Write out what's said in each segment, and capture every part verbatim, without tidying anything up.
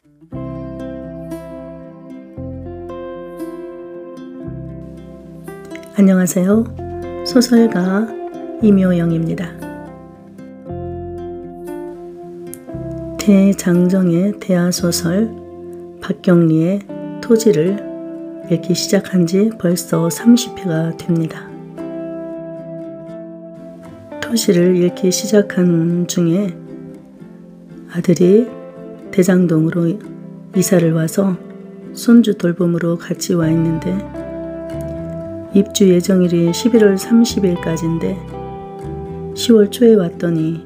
안녕하세요. 소설가 임효영입니다. 대장정의 대하소설 박경리의 토지를 읽기 시작한 지 벌써 삼십 회가 됩니다. 토지를 읽기 시작한 중에 아들이 대장동으로 이사를 와서 손주 돌봄으로 같이 와 있는데 입주 예정일이 십일월 삼십일까지인데 시월 초에 왔더니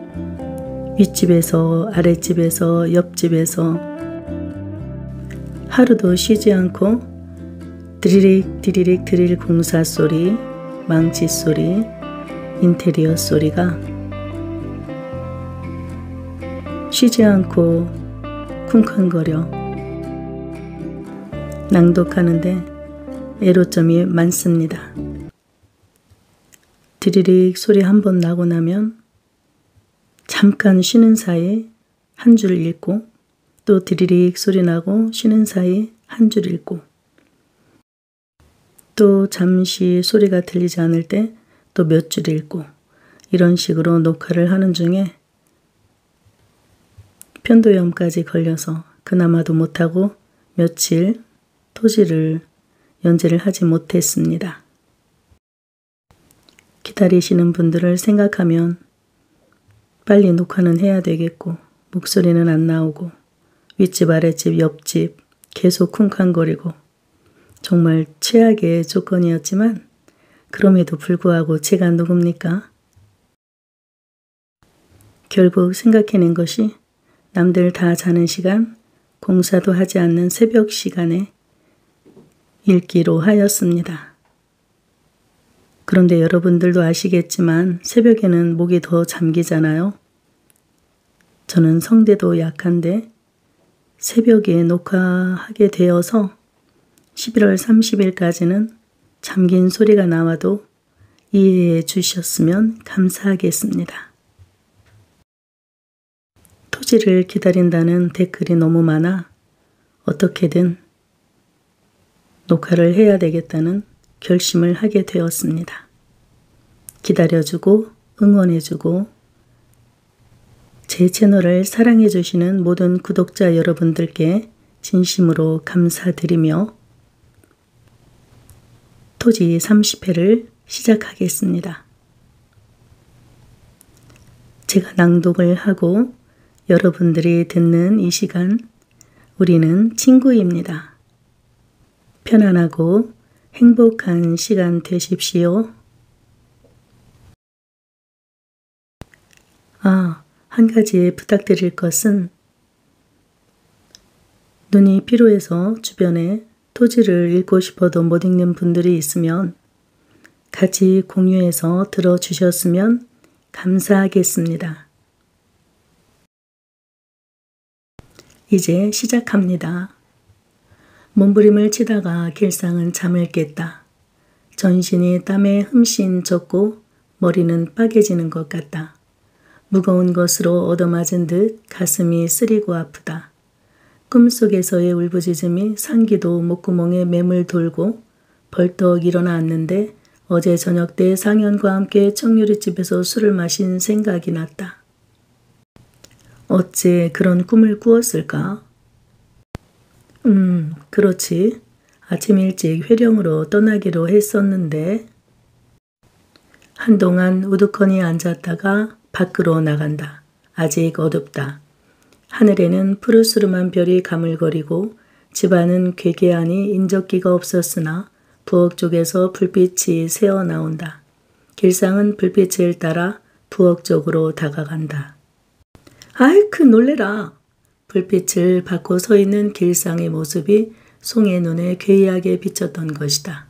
윗집에서 아랫집에서 옆집에서 하루도 쉬지 않고 드리릭 드리릭 드릴 공사 소리, 망치 소리, 인테리어 소리가 쉬지 않고 쿵쾅거려 낭독하는데 애로점이 많습니다. 드리릭 소리 한 번 나고 나면 잠깐 쉬는 사이 한 줄 읽고 또 드리릭 소리 나고 쉬는 사이 한 줄 읽고 또 잠시 소리가 들리지 않을 때 또 몇 줄 읽고 이런 식으로 녹화를 하는 중에 편도염까지 걸려서 그나마도 못하고 며칠 토지를 연재를 하지 못했습니다. 기다리시는 분들을 생각하면 빨리 녹화는 해야 되겠고 목소리는 안 나오고 윗집 아랫집 옆집 계속 쿵쾅거리고 정말 최악의 조건이었지만 그럼에도 불구하고 제가 누굽니까? 결국 생각해낸 것이 남들 다 자는 시간, 공사도 하지 않는 새벽 시간에 읽기로 하였습니다. 그런데 여러분들도 아시겠지만 새벽에는 목이 더 잠기잖아요. 저는 성대도 약한데 새벽에 녹화하게 되어서 십일월 삼십일까지는 잠긴 소리가 나와도 이해해 주셨으면 감사하겠습니다. 토지를 기다린다는 댓글이 너무 많아 어떻게든 녹화를 해야 되겠다는 결심을 하게 되었습니다. 기다려주고 응원해주고 제 채널을 사랑해주시는 모든 구독자 여러분들께 진심으로 감사드리며 토지 삼십 회를 시작하겠습니다. 제가 낭독을 하고 여러분들이 듣는 이 시간 우리는 친구입니다. 편안하고 행복한 시간 되십시오. 아, 한 가지 부탁드릴 것은 눈이 피로해서 주변에 토지를 읽고 싶어도 못 읽는 분들이 있으면 같이 공유해서 들어주셨으면 감사하겠습니다. 이제 시작합니다. 몸부림을 치다가 길상은 잠을 깼다. 전신이 땀에 흠씬 젖고 머리는 빠개지는 것 같다. 무거운 것으로 얻어맞은 듯 가슴이 쓰리고 아프다. 꿈속에서의 울부짖음이 상기도 목구멍에 맴을 돌고 벌떡 일어나 앉는데 어제 저녁 때 상현과 함께 청유리집에서 술을 마신 생각이 났다. 어째 그런 꿈을 꾸었을까? 음, 그렇지. 아침 일찍 회령으로 떠나기로 했었는데 한동안 우두커니 앉았다가 밖으로 나간다. 아직 어둡다. 하늘에는 푸르스름한 별이 가물거리고 집안은 괴괴하니 인적기가 없었으나 부엌 쪽에서 불빛이 새어나온다. 길상은 불빛을 따라 부엌 쪽으로 다가간다. 아이쿠 놀래라. 불빛을 받고 서 있는 길상의 모습이 송의 눈에 괴이하게 비쳤던 것이다.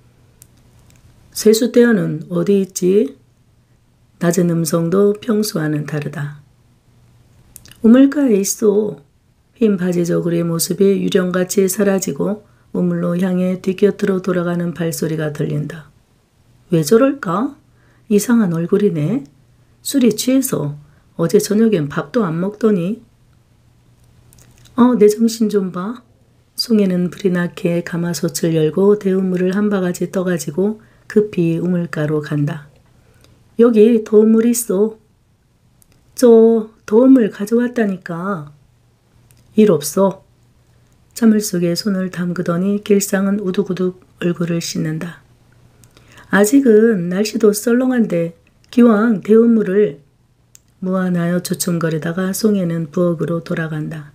세수대원은 어디 있지? 낮은 음성도 평소와는 다르다. 우물가에 있어. 흰 바지 저고리의 모습이 유령같이 사라지고 우물로 향해 뒷곁으로 돌아가는 발소리가 들린다. 왜 저럴까? 이상한 얼굴이네. 술이 취해서 어제 저녁엔 밥도 안 먹더니. 어, 내 정신 좀 봐. 송해는 불이 나게 가마솥을 열고 데운 물을 한 바가지 떠가지고 급히 우물가로 간다. 여기 더운 물 있어. 저 더운 물 가져왔다니까. 일 없어. 찬물 속에 손을 담그더니 길상은 우두구둑 얼굴을 씻는다. 아직은 날씨도 썰렁한데 기왕 데운 물을 무안하여 주춤거리다가 송해는 부엌으로 돌아간다.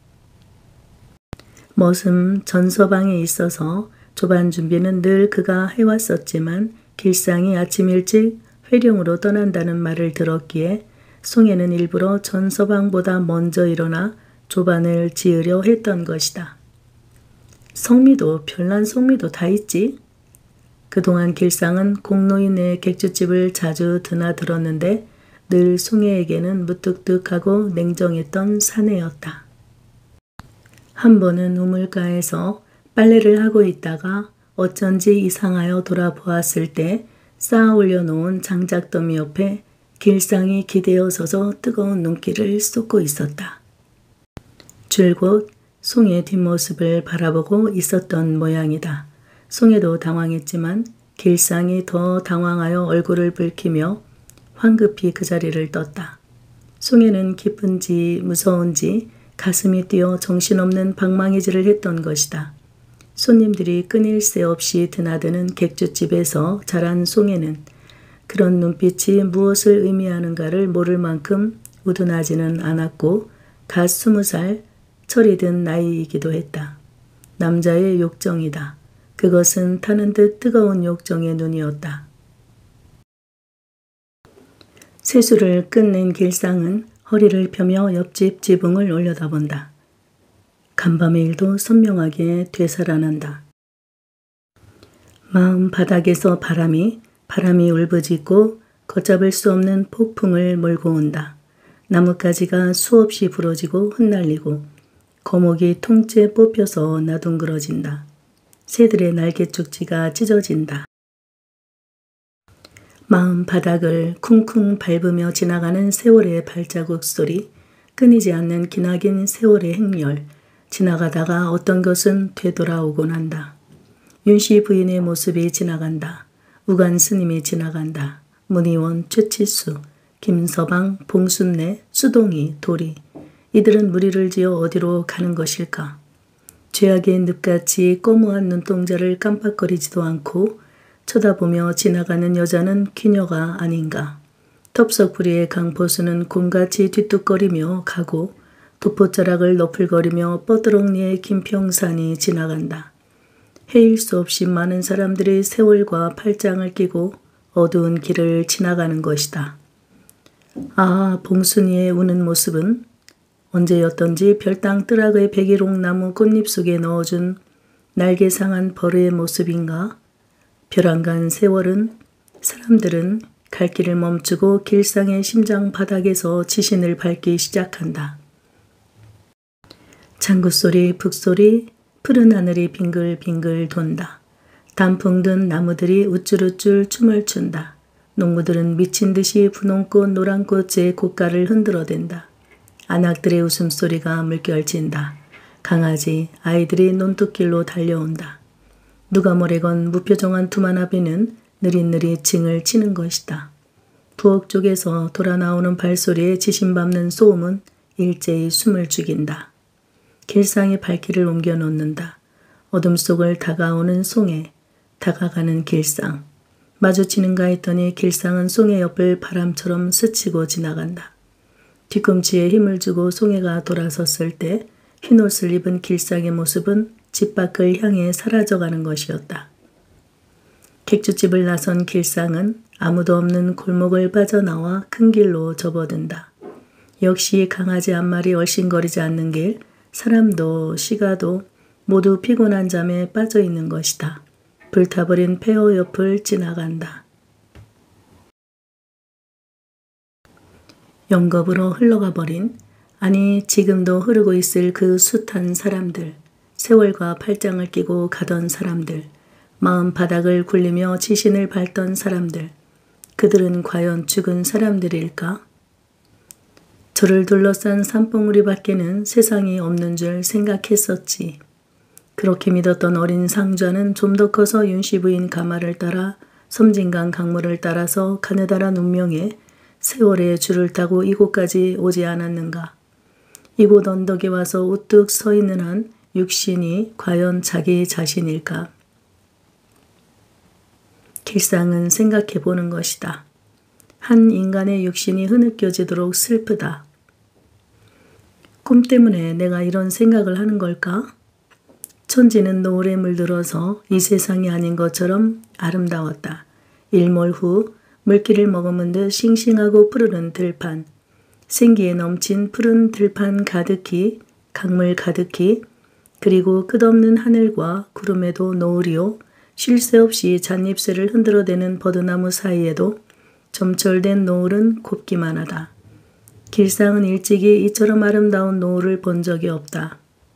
머슴 전서방에 있어서 조반 준비는 늘 그가 해왔었지만 길상이 아침 일찍 회령으로 떠난다는 말을 들었기에 송해는 일부러 전서방보다 먼저 일어나 조반을 지으려 했던 것이다. 성미도 별난 성미도 다 있지. 그동안 길상은 공로인의 객주집을 자주 드나들었는데 늘 송해에게는 무뚝뚝하고 냉정했던 사내였다. 한 번은 우물가에서 빨래를 하고 있다가 어쩐지 이상하여 돌아보았을 때 쌓아 올려놓은 장작더미 옆에 길상이 기대어 서서 뜨거운 눈길을 쏟고 있었다. 줄곧 송해 뒷모습을 바라보고 있었던 모양이다. 송해도 당황했지만 길상이 더 당황하여 얼굴을 붉히며 황급히 그 자리를 떴다. 송해는 기쁜지 무서운지 가슴이 뛰어 정신없는 방망이질을 했던 것이다. 손님들이 끊일 새 없이 드나드는 객주집에서 자란 송해는 그런 눈빛이 무엇을 의미하는가를 모를 만큼 우둔하지는 않았고 갓 스무 살 철이 든 나이이기도 했다. 남자의 욕정이다. 그것은 타는 듯 뜨거운 욕정의 눈이었다. 세수를 끝낸 길상은 허리를 펴며 옆집 지붕을 올려다본다. 간밤의 일도 선명하게 되살아난다. 마음 바닥에서 바람이 바람이 울부짖고 걷잡을 수 없는 폭풍을 몰고 온다. 나뭇가지가 수없이 부러지고 흩날리고 거목이 통째 뽑혀서 나둥그러진다. 새들의 날갯죽지가 찢어진다. 마음 바닥을 쿵쿵 밟으며 지나가는 세월의 발자국 소리, 끊이지 않는 기나긴 세월의 행렬, 지나가다가 어떤 것은 되돌아오곤 한다. 윤씨 부인의 모습이 지나간다. 우간 스님이 지나간다. 문희원, 최치수, 김서방, 봉순내, 수동이, 도리, 이들은 무리를 지어 어디로 가는 것일까? 죄악의 늪같이 꼬무한 눈동자를 깜빡거리지도 않고 쳐다보며 지나가는 여자는 귀녀가 아닌가. 텁석부리의 강포수는 곰같이 뒤뚝거리며 가고 도포자락을 너풀거리며 뻐드렁니의 김평산이 지나간다. 헤일 수 없이 많은 사람들이 세월과 팔짱을 끼고 어두운 길을 지나가는 것이다. 아, 봉순이의 우는 모습은 언제였던지 별당 뜨락의 백일홍나무 꽃잎 속에 넣어준 날개상한 벌의 모습인가? 벼랑간 세월은 사람들은 갈 길을 멈추고 길상의 심장 바닥에서 지신을 밟기 시작한다. 장구소리, 북소리, 푸른 하늘이 빙글빙글 돈다. 단풍 든 나무들이 우쭐우쭐 춤을 춘다. 농부들은 미친 듯이 분홍꽃 노란꽃의 곶가를 흔들어댄다. 안악들의 웃음소리가 물결친다. 강아지, 아이들이 논뚝길로 달려온다. 누가 뭐래건 무표정한 두만아비는 느릿느릿 징을 치는 것이다. 부엌 쪽에서 돌아 나오는 발소리에 지신밟는 소음은 일제히 숨을 죽인다. 길상의 발길을 옮겨 놓는다. 어둠 속을 다가오는 송해, 다가가는 길상. 마주치는가 했더니 길상은 송해 옆을 바람처럼 스치고 지나간다. 뒤꿈치에 힘을 주고 송해가 돌아섰을 때 흰옷을 입은 길상의 모습은 집 밖을 향해 사라져가는 것이었다. 객주집을 나선 길상은 아무도 없는 골목을 빠져나와 큰 길로 접어든다. 역시 강아지 한 마리 얼씬거리지 않는 길, 사람도 시가도 모두 피곤한 잠에 빠져있는 것이다. 불타버린 폐허 옆을 지나간다. 영겁으로 흘러가 버린, 아니 지금도 흐르고 있을 그 숱한 사람들, 세월과 팔짱을 끼고 가던 사람들, 마음 바닥을 굴리며 지신을 밟던 사람들, 그들은 과연 죽은 사람들일까? 저를 둘러싼 산봉우리 밖에는 세상이 없는 줄 생각했었지. 그렇게 믿었던 어린 상좌는 좀 더 커서 윤씨 부인 가마를 따라 섬진강 강물을 따라서 가느다란 운명에 세월의 줄을 타고 이곳까지 오지 않았는가. 이곳 언덕에 와서 우뚝 서 있는 한 육신이 과연 자기 자신일까. 길상은 생각해 보는 것이다. 한 인간의 육신이 흐느껴지도록 슬프다. 꿈 때문에 내가 이런 생각을 하는 걸까? 천지는 노을에 물들어서 이 세상이 아닌 것처럼 아름다웠다. 일몰 후 물기를 머금은 듯 싱싱하고 푸르른 들판, 생기에 넘친 푸른 들판 가득히, 강물 가득히, 그리고 끝없는 하늘과 구름에도 노을이요, 쉴 새 없이 잣잎새를 흔들어대는 버드나무 사이에도 점철된 노을은 곱기만 하다. 길상은 일찍이 이처럼 아름다운 노을을 본 적이 없다.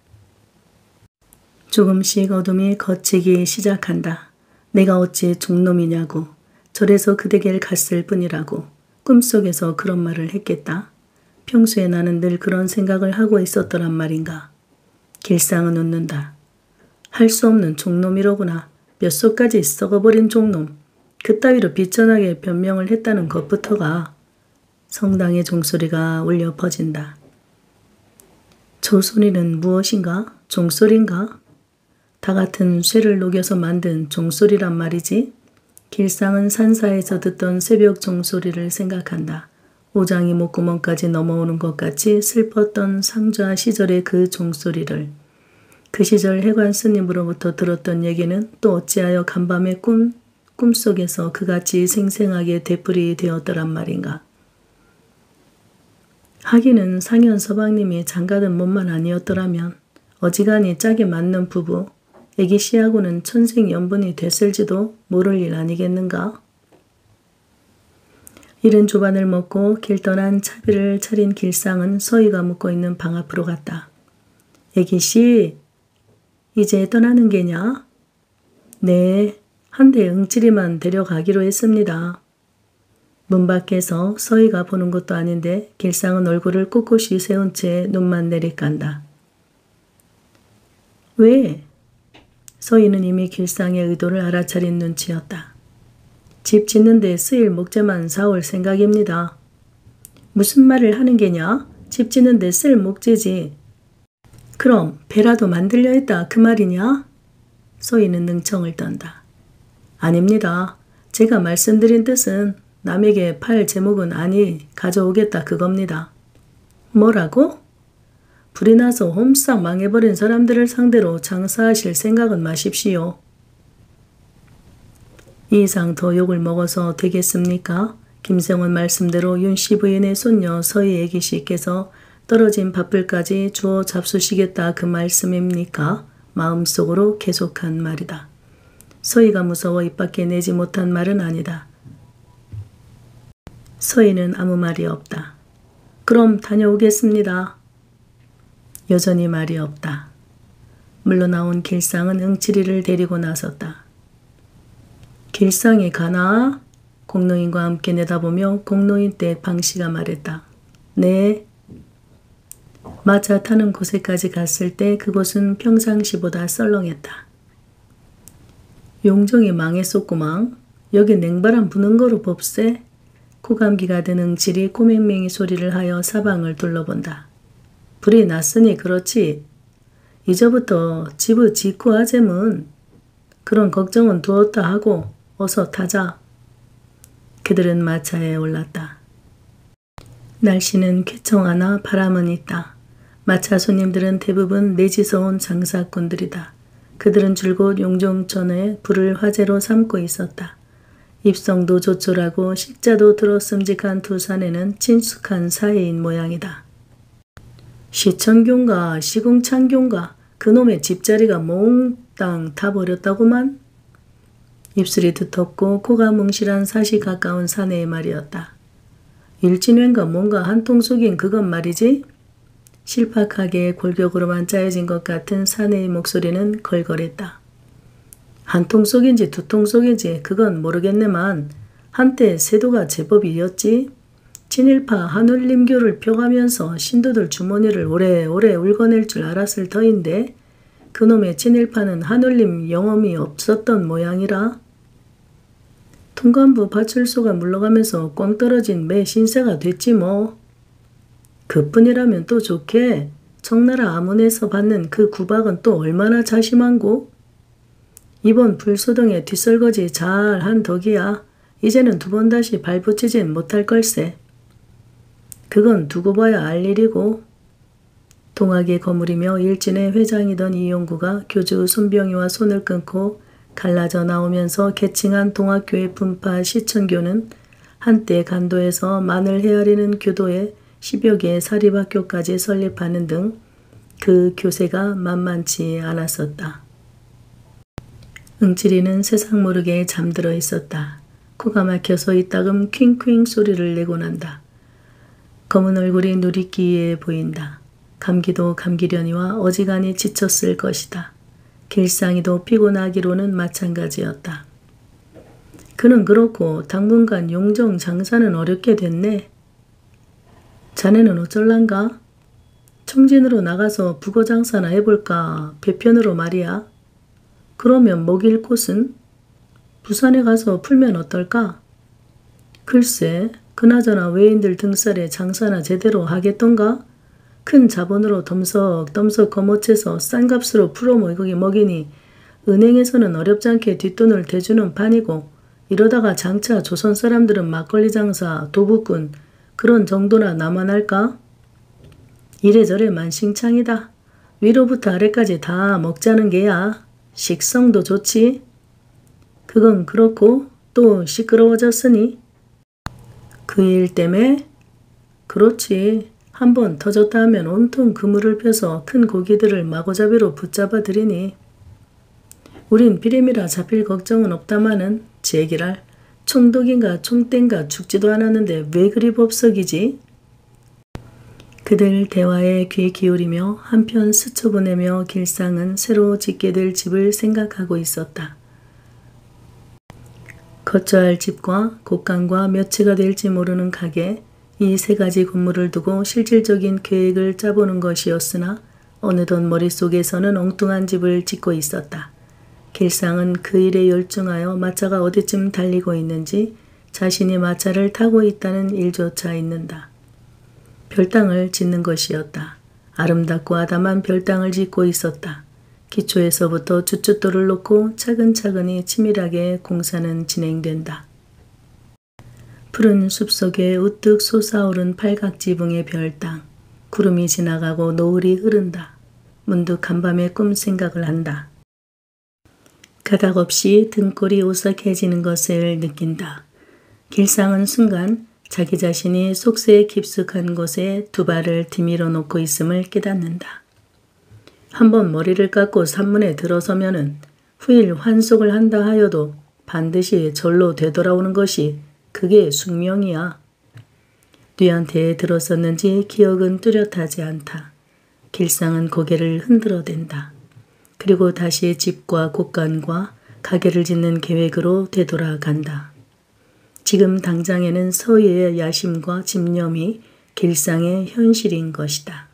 조금씩 어둠이 걷히기 시작한다. 내가 어찌 종놈이냐고. 절에서 그대길 갔을 뿐이라고. 꿈속에서 그런 말을 했겠다. 평소에 나는 늘 그런 생각을 하고 있었더란 말인가. 길상은 웃는다. 할 수 없는 종놈이로구나. 뼛속까지 썩어버린 종놈. 그따위로 비천하게 변명을 했다는 것부터가. 성당의 종소리가 울려 퍼진다. 저 소리는 무엇인가? 종소리인가? 다 같은 쇠를 녹여서 만든 종소리란 말이지. 길상은 산사에서 듣던 새벽 종소리를 생각한다. 오장이 목구멍까지 넘어오는 것 같이 슬펐던 상좌 시절의 그 종소리를. 그 시절 해관 스님으로부터 들었던 얘기는 또 어찌하여 간밤의 꿈, 꿈속에서 그같이 생생하게 되풀이 되었더란 말인가. 하기는 상현 서방님이 장가든 몸만 아니었더라면 어지간히 짝이 맞는 부부, 애기 씨하고는 천생연분이 됐을지도 모를 일 아니겠는가? 이른 조반을 먹고 길 떠난 차비를 차린 길상은 서희가 묵고 있는 방 앞으로 갔다. 애기 씨, 이제 떠나는 게냐? 네, 한대 응치리만 데려가기로 했습니다. 문 밖에서 서희가 보는 것도 아닌데 길상은 얼굴을 꿋꿋이 세운 채 눈만 내리깐다. 왜? 서희는 이미 길상의 의도를 알아차린 눈치였다. 집 짓는데 쓰일 목재만 사올 생각입니다. 무슨 말을 하는 게냐? 집 짓는데 쓸 목재지. 그럼 배라도 만들려 했다 그 말이냐? 서희는 능청을 떤다. 아닙니다. 제가 말씀드린 뜻은 남에게 팔 제목은 아니 가져오겠다 그겁니다. 뭐라고? 불이 나서 홈싹 망해버린 사람들을 상대로 장사하실 생각은 마십시오. 이 이상 더 욕을 먹어서 되겠습니까? 김생원 말씀대로 윤씨 부인의 손녀 서희 애기 씨께서 떨어진 밥풀까지 주워 잡수시겠다 그 말씀입니까? 마음속으로 계속한 말이다. 서희가 무서워 입 밖에 내지 못한 말은 아니다. 서희는 아무 말이 없다. 그럼 다녀오겠습니다. 여전히 말이 없다. 물러나온 길상은 응치리를 데리고 나섰다. 길상이 가나? 공노인과 함께 내다보며 공노인 댁 방씨가 말했다. 네. 마차 타는 곳에까지 갔을 때 그곳은 평상시보다 썰렁했다. 용종이 망했었구망. 여기 냉바람 부는 거로 봅세. 코감기가 든 응칠이 코맹맹이 소리를 하여 사방을 둘러본다. 불이 났으니 그렇지. 이제부터 집을 짓고 하재문. 그런 걱정은 두었다 하고 어서 타자. 그들은 마차에 올랐다. 날씨는 쾌청하나 바람은 있다. 마차 손님들은 대부분 내지서 온 장사꾼들이다. 그들은 줄곧 용종천에 불을 화제로 삼고 있었다. 입성도 조촐하고 식자도 들어슴직한 두 사내는 친숙한 사이인 모양이다. 시천교인가 시궁창교인가 그놈의 집자리가 몽땅 타버렸다구만. 입술이 두텁고 코가 뭉실한 사시 가까운 사내의 말이었다. 일진웬가 뭔가 한통 속인 그것 말이지? 실팍하게 골격으로만 짜여진 것 같은 사내의 목소리는 걸걸했다. 한통 속인지 두통 속인지 그건 모르겠네만 한때 세도가 제법이었지. 친일파 한울림교를 펴가면서 신도들 주머니를 오래오래 울거낼 줄 알았을 터인데 그놈의 친일파는 한울림 영험이 없었던 모양이라. 통감부 파출소가 물러가면서 꽝 떨어진 매 신세가 됐지 뭐. 그뿐이라면 또 좋게 청나라 암문에서 받는 그 구박은 또 얼마나 자심한고. 이번 불소동에 뒷설거지 잘한 덕이야. 이제는 두 번 다시 발붙이진 못할 걸세. 그건 두고 봐야 알 일이고. 동학에 거무리며 일진의 회장이던 이용구가 교주 손병희와 손을 끊고 갈라져 나오면서 개칭한 동학교의 분파 시천교는 한때 간도에서 만을 헤아리는 교도에 십여 개의 사립학교까지 설립하는 등 그 교세가 만만치 않았었다. 응칠이는 세상 모르게 잠들어 있었다. 코가 막혀서 이따금 퀭퀭 소리를 내고 난다. 검은 얼굴이 누리끼에 보인다. 감기도 감기려니와 어지간히 지쳤을 것이다. 길상이도 피곤하기로는 마찬가지였다. 그는 그렇고 당분간 용정 장사는 어렵게 됐네. 자네는 어쩔란가? 청진으로 나가서 북어 장사나 해볼까? 배편으로 말이야. 그러면 먹일 곳은? 부산에 가서 풀면 어떨까? 글쎄, 그나저나 외인들 등살에 장사나 제대로 하겠던가? 큰 자본으로 덤석덤석 거머채서 싼 값으로 풀어 먹이니 은행에서는 어렵지 않게 뒷돈을 대주는 판이고 이러다가 장차 조선 사람들은 막걸리 장사, 도부꾼 그런 정도나 나만 할까? 이래저래 만신창이다. 위로부터 아래까지 다 먹자는 게야. 식성도 좋지. 그건 그렇고 또 시끄러워졌으니. 그 일 때문에? 그렇지. 한번 터졌다 하면 온통 그물을 펴서 큰 고기들을 마구잡이로 붙잡아 들이니. 우린 비림이라 잡힐 걱정은 없다마는 제기랄 총독인가 총대인가 죽지도 않았는데 왜 그리 법석이지? 그들 대화에 귀 기울이며 한편 스쳐보내며 길상은 새로 짓게 될 집을 생각하고 있었다. 거처 할 집과 곡간과 몇 채가 될지 모르는 가게, 이 세 가지 건물을 두고 실질적인 계획을 짜보는 것이었으나 어느덧 머릿속에서는 엉뚱한 집을 짓고 있었다. 길상은 그 일에 열중하여 마차가 어디쯤 달리고 있는지 자신이 마차를 타고 있다는 일조차 있는다. 별당을 짓는 것이었다. 아름답고 아담한 별당을 짓고 있었다. 기초에서부터 쭈쭈돌을 놓고 차근차근히 치밀하게 공사는 진행된다. 푸른 숲속에 우뚝 솟아오른 팔각지붕의 별당. 구름이 지나가고 노을이 흐른다. 문득 한밤에 꿈 생각을 한다. 가닥없이 등골이 오싹해지는 것을 느낀다. 길상은 순간 자기 자신이 속세에 깊숙한 곳에 두 발을 디밀어 놓고 있음을 깨닫는다. 한번 머리를 깎고 산문에 들어서면은 후일 환속을 한다 하여도 반드시 절로 되돌아오는 것이 그게 숙명이야. 뉘한테 들었었는지 기억은 뚜렷하지 않다. 길상은 고개를 흔들어댄다. 그리고 다시 집과 곳간과 가게를 짓는 계획으로 되돌아간다. 지금 당장에는 서희의 야심과 집념이 길상의 현실인 것이다.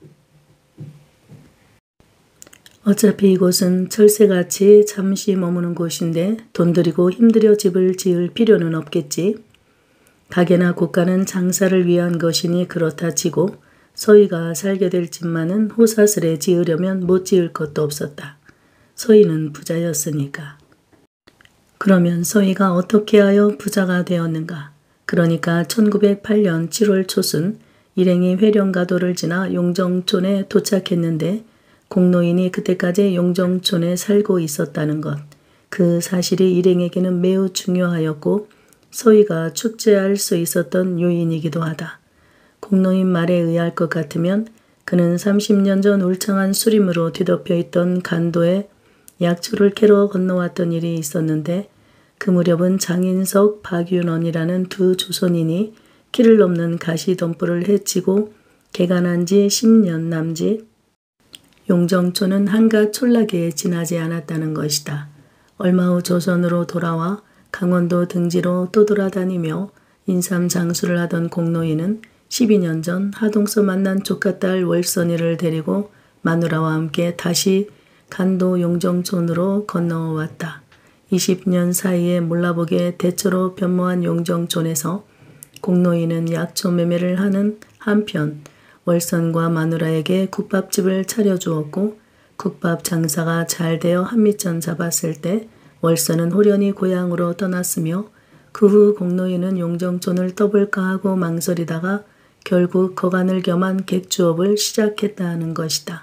어차피 이곳은 철새같이 잠시 머무는 곳인데 돈 들이고 힘들여 집을 지을 필요는 없겠지. 가게나 곳간은 장사를 위한 것이니 그렇다 치고 서희가 살게 될 집만은 호사스레 지으려면 못 지을 것도 없었다. 서희는 부자였으니까. 그러면 서희가 어떻게 하여 부자가 되었는가? 그러니까 천구백팔 년 칠월 초순 일행이 회령가도를 지나 용정촌에 도착했는데 공노인이 그때까지 용정촌에 살고 있었다는 것. 그 사실이 일행에게는 매우 중요하였고 서희가 축제할 수 있었던 요인이기도 하다. 공노인 말에 의할 것 같으면 그는 삼십 년 전 울창한 수림으로 뒤덮여 있던 간도에 약초를 캐러 건너왔던 일이 있었는데 그 무렵은 장인석, 박윤원이라는 두 조선인이 길을 넘는 가시덤불을 해치고 개간한 지 십 년 남짓 용정촌은 한갓 촌락에 지나지 않았다는 것이다. 얼마 후 조선으로 돌아와 강원도 등지로 떠돌아다니며 인삼장수를 하던 공노인은 십이 년 전 하동서 만난 조카딸 월선이를 데리고 마누라와 함께 다시 간도 용정촌으로 건너왔다. 이십 년 사이에 몰라보게 대처로 변모한 용정촌에서 공노인은 약초 매매를 하는 한편 월선과 마누라에게 국밥집을 차려주었고 국밥 장사가 잘 되어 한미천 잡았을 때 월선은 호련히 고향으로 떠났으며 그 후 공노인은 용정촌을 떠볼까 하고 망설이다가 결국 거간을 겸한 객주업을 시작했다는 것이다.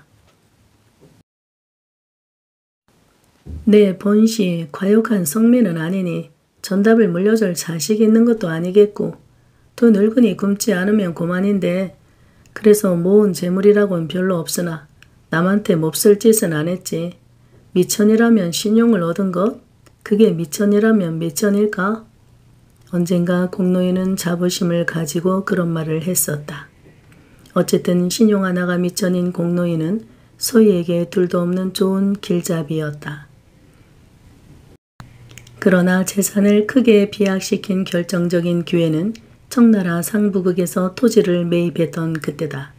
내 본시 과욕한 성민은 아니니 전답을 물려줄 자식이 있는 것도 아니겠고 두 늙은이 굶지 않으면 고만인데 그래서 모은 재물이라고는 별로 없으나 남한테 몹쓸 짓은 안 했지. 미천이라면 신용을 얻은 것? 그게 미천이라면 미천일까? 언젠가 공노인은 자부심을 가지고 그런 말을 했었다. 어쨌든 신용 하나가 미천인 공노인은 소희에게 둘도 없는 좋은 길잡이였다. 그러나 재산을 크게 비약시킨 결정적인 기회는 청나라 상부극에서 토지를 매입했던 그때다.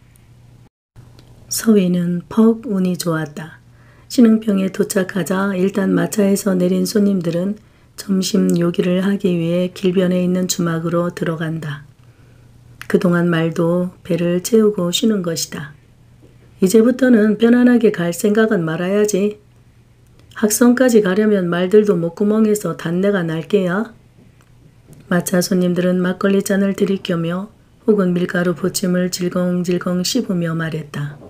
서희는 퍽 운이 좋았다. 신흥평에 도착하자 일단 마차에서 내린 손님들은 점심 요기를 하기 위해 길변에 있는 주막으로 들어간다. 그동안 말도 배를 채우고 쉬는 것이다. 이제부터는 편안하게 갈 생각은 말아야지. 학성까지 가려면 말들도 목구멍에서 단내가 날 게야. 마차 손님들은 막걸리 잔을 들이켜며 혹은 밀가루 보침을 질겅질겅 씹으며 말했다.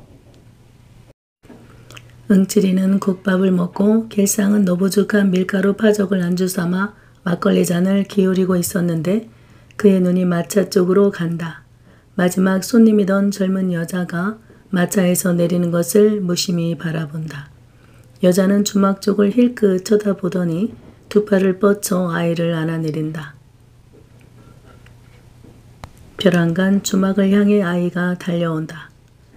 응칠이는 국밥을 먹고 길상은 너부죽한 밀가루 파적을 안주 삼아 막걸리 잔을 기울이고 있었는데 그의 눈이 마차 쪽으로 간다. 마지막 손님이던 젊은 여자가 마차에서 내리는 것을 무심히 바라본다. 여자는 주막 쪽을 힐끗 쳐다보더니 두 팔을 뻗쳐 아이를 안아내린다. 벼랑간 주막을 향해 아이가 달려온다.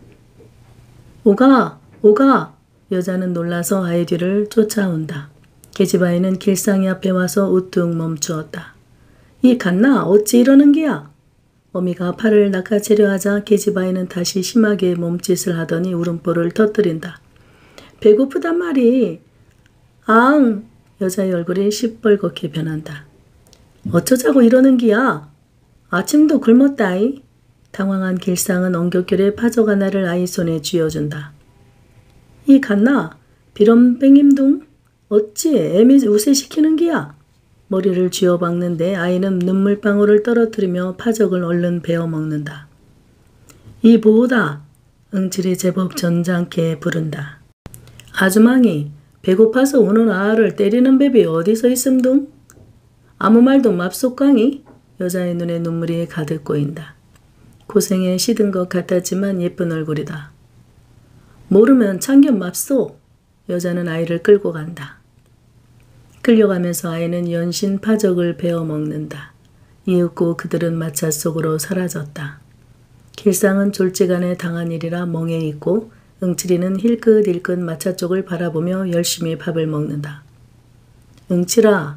오가! 오가! 여자는 놀라서 아이 뒤를 쫓아온다. 계집아이는 길상이 앞에 와서 우뚝 멈추었다. 이 갓나 어찌 이러는 기야? 어미가 팔을 낚아채려 하자 계집아이는 다시 심하게 몸짓을 하더니 울음보를 터뜨린다. 배고프단 말이. 앙! 여자의 얼굴이 시뻘겋게 변한다. 어쩌자고 이러는 기야? 아침도 굶었다이. 당황한 길상은 엉겹결에 파적 하나를 아이 손에 쥐어준다. 이 갓나 비럼뺑임둥 어찌 애미 우세시키는 기야? 머리를 쥐어박는데 아이는 눈물방울을 떨어뜨리며 파적을 얼른 베어먹는다. 이 보호다. 응칠이 제법 전장케 부른다. 아주망이 배고파서 우는 아아를 때리는 뱀이 어디서 있음둥? 아무 말도 맙속강이? 여자의 눈에 눈물이 가득 고인다. 고생에 시든 것 같았지만 예쁜 얼굴이다. 모르면 참견 맙소. 여자는 아이를 끌고 간다. 끌려가면서 아이는 연신 파적을 베어 먹는다. 이윽고 그들은 마차 속으로 사라졌다. 길상은 졸지간에 당한 일이라 멍해 있고 응칠이는 힐끗힐끗 마차 쪽을 바라보며 열심히 밥을 먹는다. 응칠아,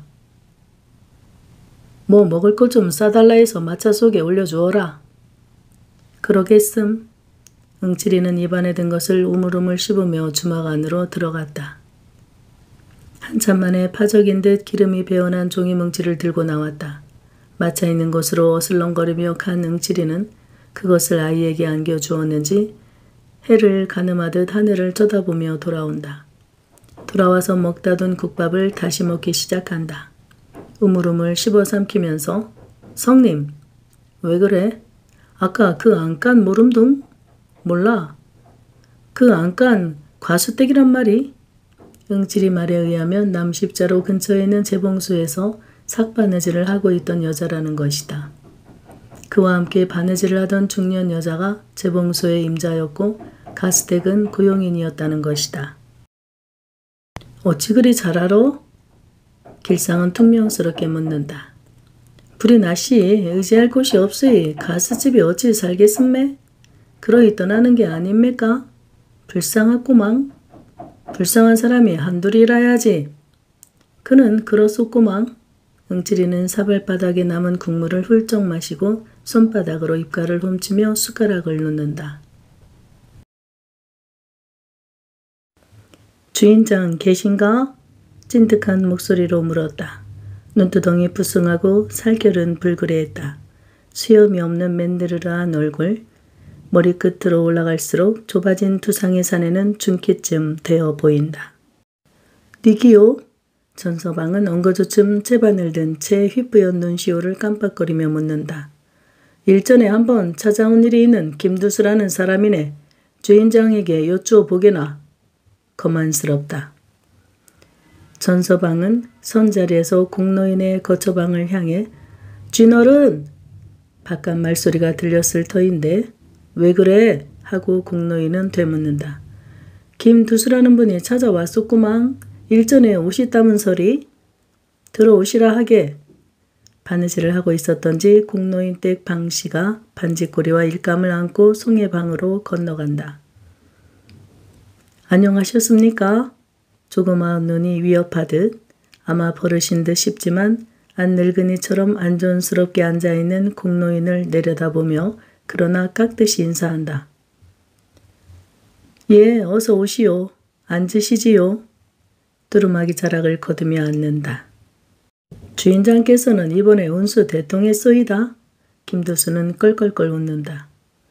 뭐 먹을 것 좀 싸달라 해서 마차 속에 올려주어라. 그러겠음. 응칠이는 입안에 든 것을 우물우물 씹으며 주막 안으로 들어갔다. 한참 만에 파적인 듯 기름이 배어난 종이 뭉치를 들고 나왔다. 마차 있는 곳으로 어슬렁거리며 간 응칠이는 그것을 아이에게 안겨주었는지 해를 가늠하듯 하늘을 쳐다보며 돌아온다. 돌아와서 먹다 둔 국밥을 다시 먹기 시작한다. 우물우물 씹어 삼키면서 성님, 왜 그래? 아까 그 안깐 모름둥? 몰라. 그 안깐 과수댁이란 말이? 응칠이 말에 의하면 남십자로 근처에 있는 재봉소에서 삭바느질을 하고 있던 여자라는 것이다. 그와 함께 바느질을 하던 중년 여자가 재봉소의 임자였고 가스댁은 고용인이었다는 것이다. 어찌 그리 잘 알아? 길상은 퉁명스럽게 묻는다. 불이 나시 의지할 곳이 없으니 가스집이 어찌 살겠음매? 그러이 떠나는 게 아닙니까? 불쌍하구망. 불쌍한 사람이 한둘이라야지. 그는 그렇소구망. 응칠이는 사발바닥에 남은 국물을 훌쩍 마시고 손바닥으로 입가를 훔치며 숟가락을 놓는다. 주인장 계신가? 찐득한 목소리로 물었다. 눈두덩이 부승하고 살결은 불그레했다. 수염이 없는 맨드르르한 얼굴, 머리끝으로 올라갈수록 좁아진 두상의 사내는 중키쯤 되어 보인다. 니기요? 전서방은 엉거주춤 채반을 든 채 휘뿌연 눈시울을 깜빡거리며 묻는다. 일전에 한번 찾아온 일이 있는 김두수라는 사람이네. 주인장에게 여쭈어 보게나. 거만스럽다. 전서방은 선자리에서 공노인의 거처방을 향해 쥐너른! 바깥 말소리가 들렸을 터인데 왜 그래? 하고 공노인은 되묻는다. 김두수라는 분이 찾아왔었구만. 일전에 오시다문서리? 들어오시라 하게. 바느질을 하고 있었던지 공노인 댁 방씨가 반지꼬리와 일감을 안고 송해방으로 건너간다. 안녕하셨습니까? 조그마한 눈이 위협하듯 아마 버릇인 듯 싶지만 안늙은이처럼 안전스럽게 앉아있는 공노인을 내려다보며 그러나 깍듯이 인사한다. 예, 어서 오시오. 앉으시지요. 두루마기 자락을 거두며 앉는다. 주인장께서는 이번에 운수 대통했소이다. 김두수는 껄껄껄 웃는다.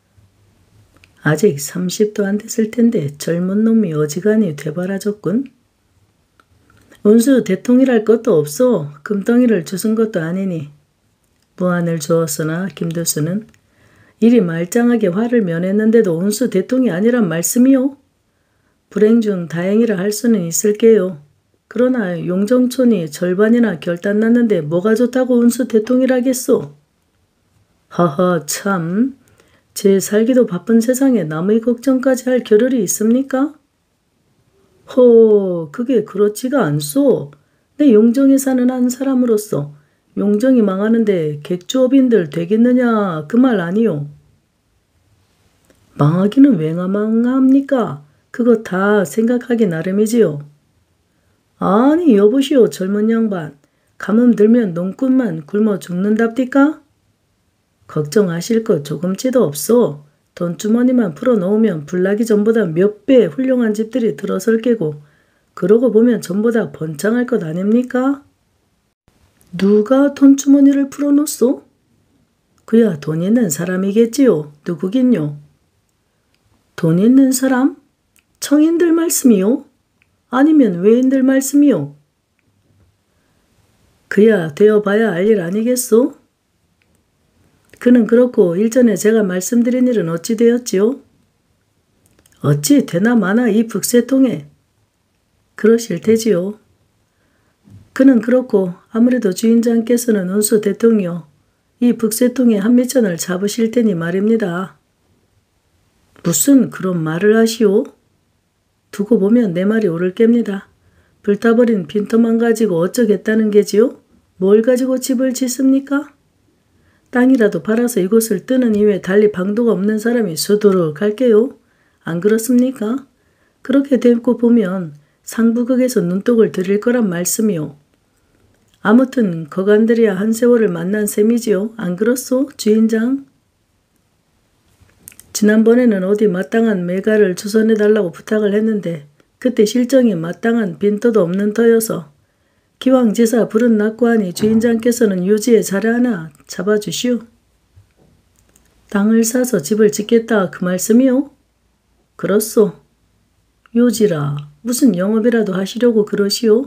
아직 삼십도 안 됐을 텐데 젊은 놈이 어지간히 되바라졌군. 운수 대통이랄 것도 없어. 금덩이를 주순 것도 아니니. 무안을 주었으나 김두수는 이리 말짱하게 화를 면했는데도 운수 대통이 아니란 말씀이요. 불행 중 다행이라 할 수는 있을게요. 그러나 용정촌이 절반이나 결단났는데 뭐가 좋다고 운수 대통이라겠소. 하하 참. 제 살기도 바쁜 세상에 남의 걱정까지 할 겨를이 있습니까? 허, 그게 그렇지가 않소. 내 용정에 사는 한 사람으로서 용정이 망하는데 객주업인들 되겠느냐 그 말 아니요. 망하기는 왜 망합니까? 그거 다 생각하기 나름이지요. 아니 여보시오 젊은 양반. 가뭄 들면 농꾼만 굶어 죽는답디까? 걱정하실 것 조금치도 없어. 돈주머니만 풀어놓으면 불나기 전보다 몇 배 훌륭한 집들이 들어설 게고 그러고 보면 전보다 번창할 것 아닙니까? 누가 돈주머니를 풀어놓소? 그야 돈 있는 사람이겠지요. 누구긴요? 돈 있는 사람? 청인들 말씀이요? 아니면 외인들 말씀이요? 그야 되어봐야 알 일 아니겠소? 그는 그렇고 일전에 제가 말씀드린 일은 어찌 되었지요? 어찌 되나 마나 이 북새통에. 그러실 테지요. 그는 그렇고 아무래도 주인장께서는 운수 대통이요. 이 북새통에 한미천을 잡으실 테니 말입니다. 무슨 그런 말을 하시오? 두고 보면 내 말이 옳을 깹니다. 불타버린 빈터만 가지고 어쩌겠다는 게지요? 뭘 가지고 집을 짓습니까? 땅이라도 팔아서 이곳을 뜨는 이외에 달리 방도가 없는 사람이 수두룩 할게요. 안 그렇습니까? 그렇게 되고 보면 상부극에서 눈독을 들일 거란 말씀이요. 아무튼 거간들이야 한 세월을 만난 셈이지요. 안 그렇소, 주인장? 지난번에는 어디 마땅한 매가를 주선해달라고 부탁을 했는데 그때 실정이 마땅한 빈터도 없는 터여서 기왕지사 불은 났고 하니 주인장께서는 유지에 자리 하나 잡아주시오. 땅을 사서 집을 짓겠다 그 말씀이요? 그렇소. 요지라 무슨 영업이라도 하시려고 그러시오?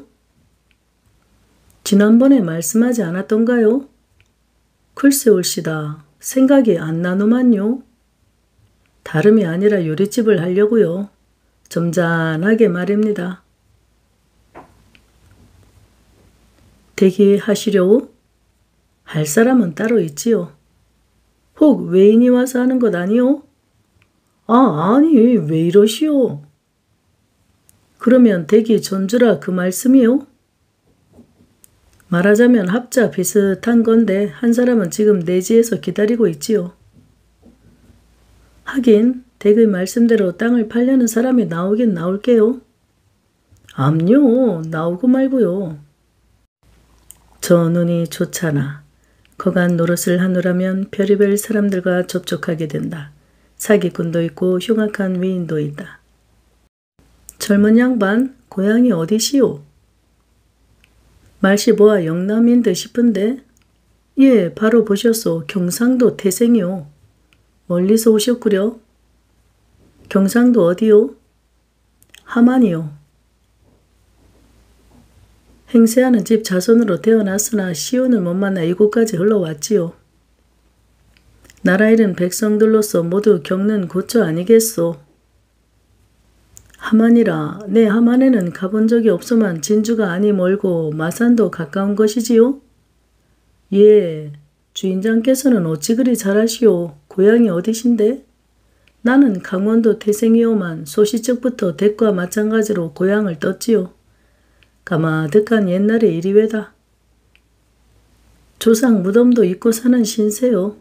지난번에 말씀하지 않았던가요? 글쎄 올시다. 생각이 안 나노만요. 다름이 아니라 요리집을 하려고요. 점잖하게 말입니다. 대기하시려고? 할 사람은 따로 있지요. 혹 외인이 와서 하는 것 아니오? 아, 아니 왜 이러시오? 그러면 대기 전주라 그 말씀이요? 말하자면 합자 비슷한 건데 한 사람은 지금 내지에서 기다리고 있지요. 하긴 댁의 말씀대로 땅을 팔려는 사람이 나오긴 나올게요. 암요, 나오고 말고요. 저 눈이 좋잖아. 거간 노릇을 하노라면 별의별 사람들과 접촉하게 된다. 사기꾼도 있고 흉악한 위인도 있다. 젊은 양반, 고향이 어디시오? 말씨 보아 영남인 듯 싶은데? 예, 바로 보셨소. 경상도 태생이요. 멀리서 오셨구려. 경상도 어디요? 함안이요. 행세하는 집 자손으로 태어났으나 시온을 못 만나 이곳까지 흘러왔지요. 나라 잃은 백성들로서 모두 겪는 고초 아니겠소. 함안이라. 네, 함안에는 가본 적이 없소만 진주가 아니 멀고 마산도 가까운 것이지요? 예, 주인장께서는 어찌 그리 잘하시오. 고향이 어디신데? 나는 강원도 태생이오만 소시적부터 댁과 마찬가지로 고향을 떴지요. 가마득한 옛날의 일이외다. 조상 무덤도 잊고 사는 신세요.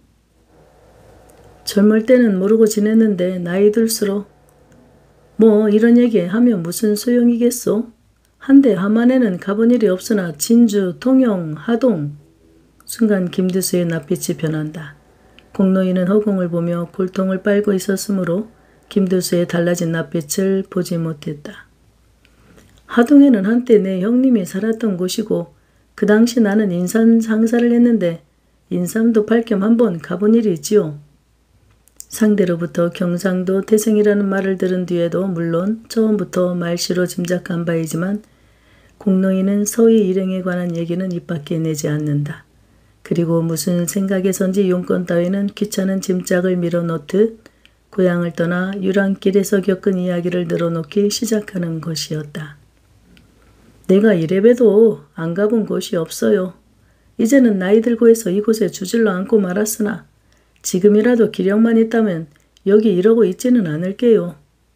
젊을 때는 모르고 지냈는데 나이 들수록 뭐 이런 얘기 하면 무슨 소용이겠소? 한데 함안에는 가본 일이 없으나 진주, 통영, 하동. 순간 김두수의 낯빛이 변한다. 공노인은 허공을 보며 골통을 빨고 있었으므로 김두수의 달라진 낯빛을 보지 못했다. 하동에는 한때 내 형님이 살았던 곳이고 그 당시 나는 인삼 장사를 했는데 인삼도 팔겸 한번 가본 일이 있지요. 상대로부터 경상도 태생이라는 말을 들은 뒤에도 물론 처음부터 말씨로 짐작한 바이지만 공노인은 서희 일행에 관한 얘기는 입 밖에 내지 않는다. 그리고 무슨 생각에선지 용건 따위는 귀찮은 짐짝을 밀어놓듯 고향을 떠나 유랑길에서 겪은 이야기를 늘어놓기 시작하는 것이었다. 내가 이래봬도 안 가본 곳이 없어요. 이제는 나이 들고 해서 이곳에 주질러 앉고 말았으나 지금이라도 기력만 있다면 여기 이러고 있지는 않을게요.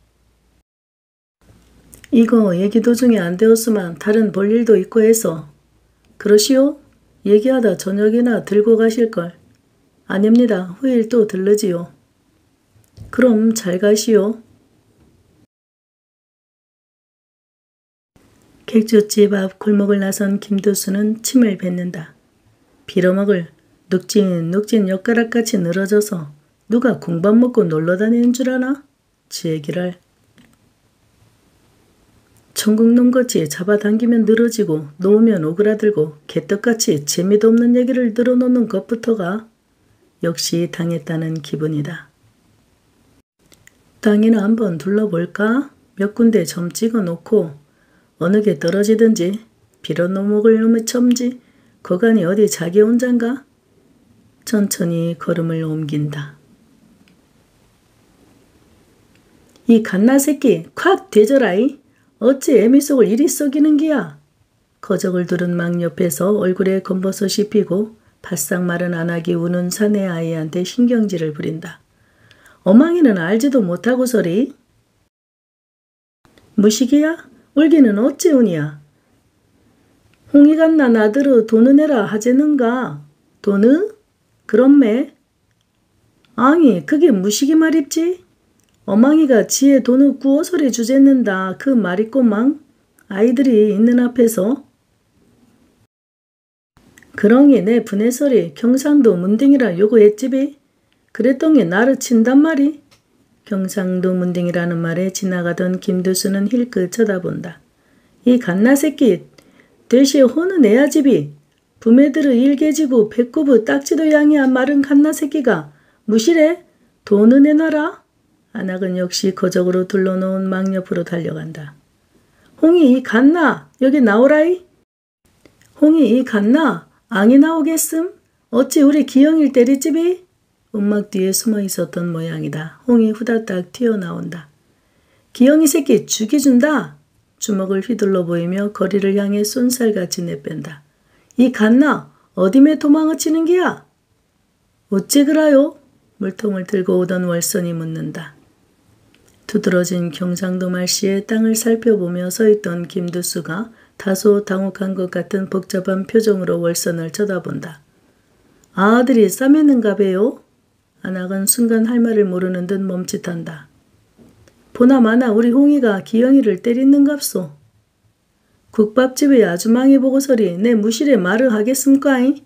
이거 얘기 도중에 안 되었으면 다른 볼일도 있고 해서. 그러시오? 얘기하다 저녁이나 들고 가실걸. 아닙니다. 후일 또 들르지요. 그럼 잘 가시오. 객주집 앞 골목을 나선 김두수는 침을 뱉는다. 빌어먹을 눅진눅진 엿가락같이 늘어져서 누가 궁밥 먹고 놀러다니는 줄 아나? 지 얘기를. 천국놈같이 잡아당기면 늘어지고 놓으면 오그라들고 개떡같이 재미도 없는 얘기를 늘어놓는 것부터가 역시 당했다는 기분이다. 땅이나 한번 둘러볼까? 몇 군데 점 찍어놓고 어느 게 떨어지든지 빌어놓먹을 놈의 첨지 거간이 어디 자기 혼잔가? 천천히 걸음을 옮긴다. 이 갓나 새끼 콱 되져라이. 어찌 애미 속을 이리 썩이는 기야. 거적을 두른 막 옆에서 얼굴에 검버섯이 피고 바싹 마른 안악이 우는 사내 아이한테 신경질을 부린다. 어망이는 알지도 못하고 서리. 무식이야? 울기는 어찌 우니야. 홍이 갔나 나더러 돈을 내라 하제는가. 돈을? 그럼매. 아니 그게 무식이 말입지? 어망이가 지에 돈을 구워서리 주제는다 그 말있고망 아이들이 있는 앞에서. 그렁이 내 분해서리 경상도 문딩이라 요구했지비. 그랬더니 나를 친단 말이. 경상도 문딩이라는 말에 지나가던 김두수는 힐끗 쳐다본다. 이 갓나 새끼 대시에 혼을 내야지비. 부메들의 일개지고 배꼽의 딱지도 양이야 마른 갓나 새끼가 무시래? 돈을 내놔라. 안악은 역시 거적으로 둘러놓은 망 옆으로 달려간다. 홍이 이 갓나 여기 나오라이. 홍이 이 갓나 앙이 나오겠음? 어찌 우리 기영일 때리집이? 움막 뒤에 숨어 있었던 모양이다. 홍이 후다닥 튀어나온다. 기영이 새끼 죽이준다. 주먹을 휘둘러 보이며 거리를 향해 쏜살같이 내뺀다. 이 갓나 어디매 도망을 치는 기야? 어찌 그라요? 물통을 들고 오던 월선이 묻는다. 두드러진 경상도 말씨의 땅을 살펴보며 서있던 김두수가 다소 당혹한 것 같은 복잡한 표정으로 월선을 쳐다본다. 아들이 싸매는가 배요? 안악은 순간 할 말을 모르는 듯 멈칫한다. 보나마나 우리 홍이가 기영이를 때리는갑소. 국밥집의 아주망이 보고서리 내 무실에 말을 하겠습까이?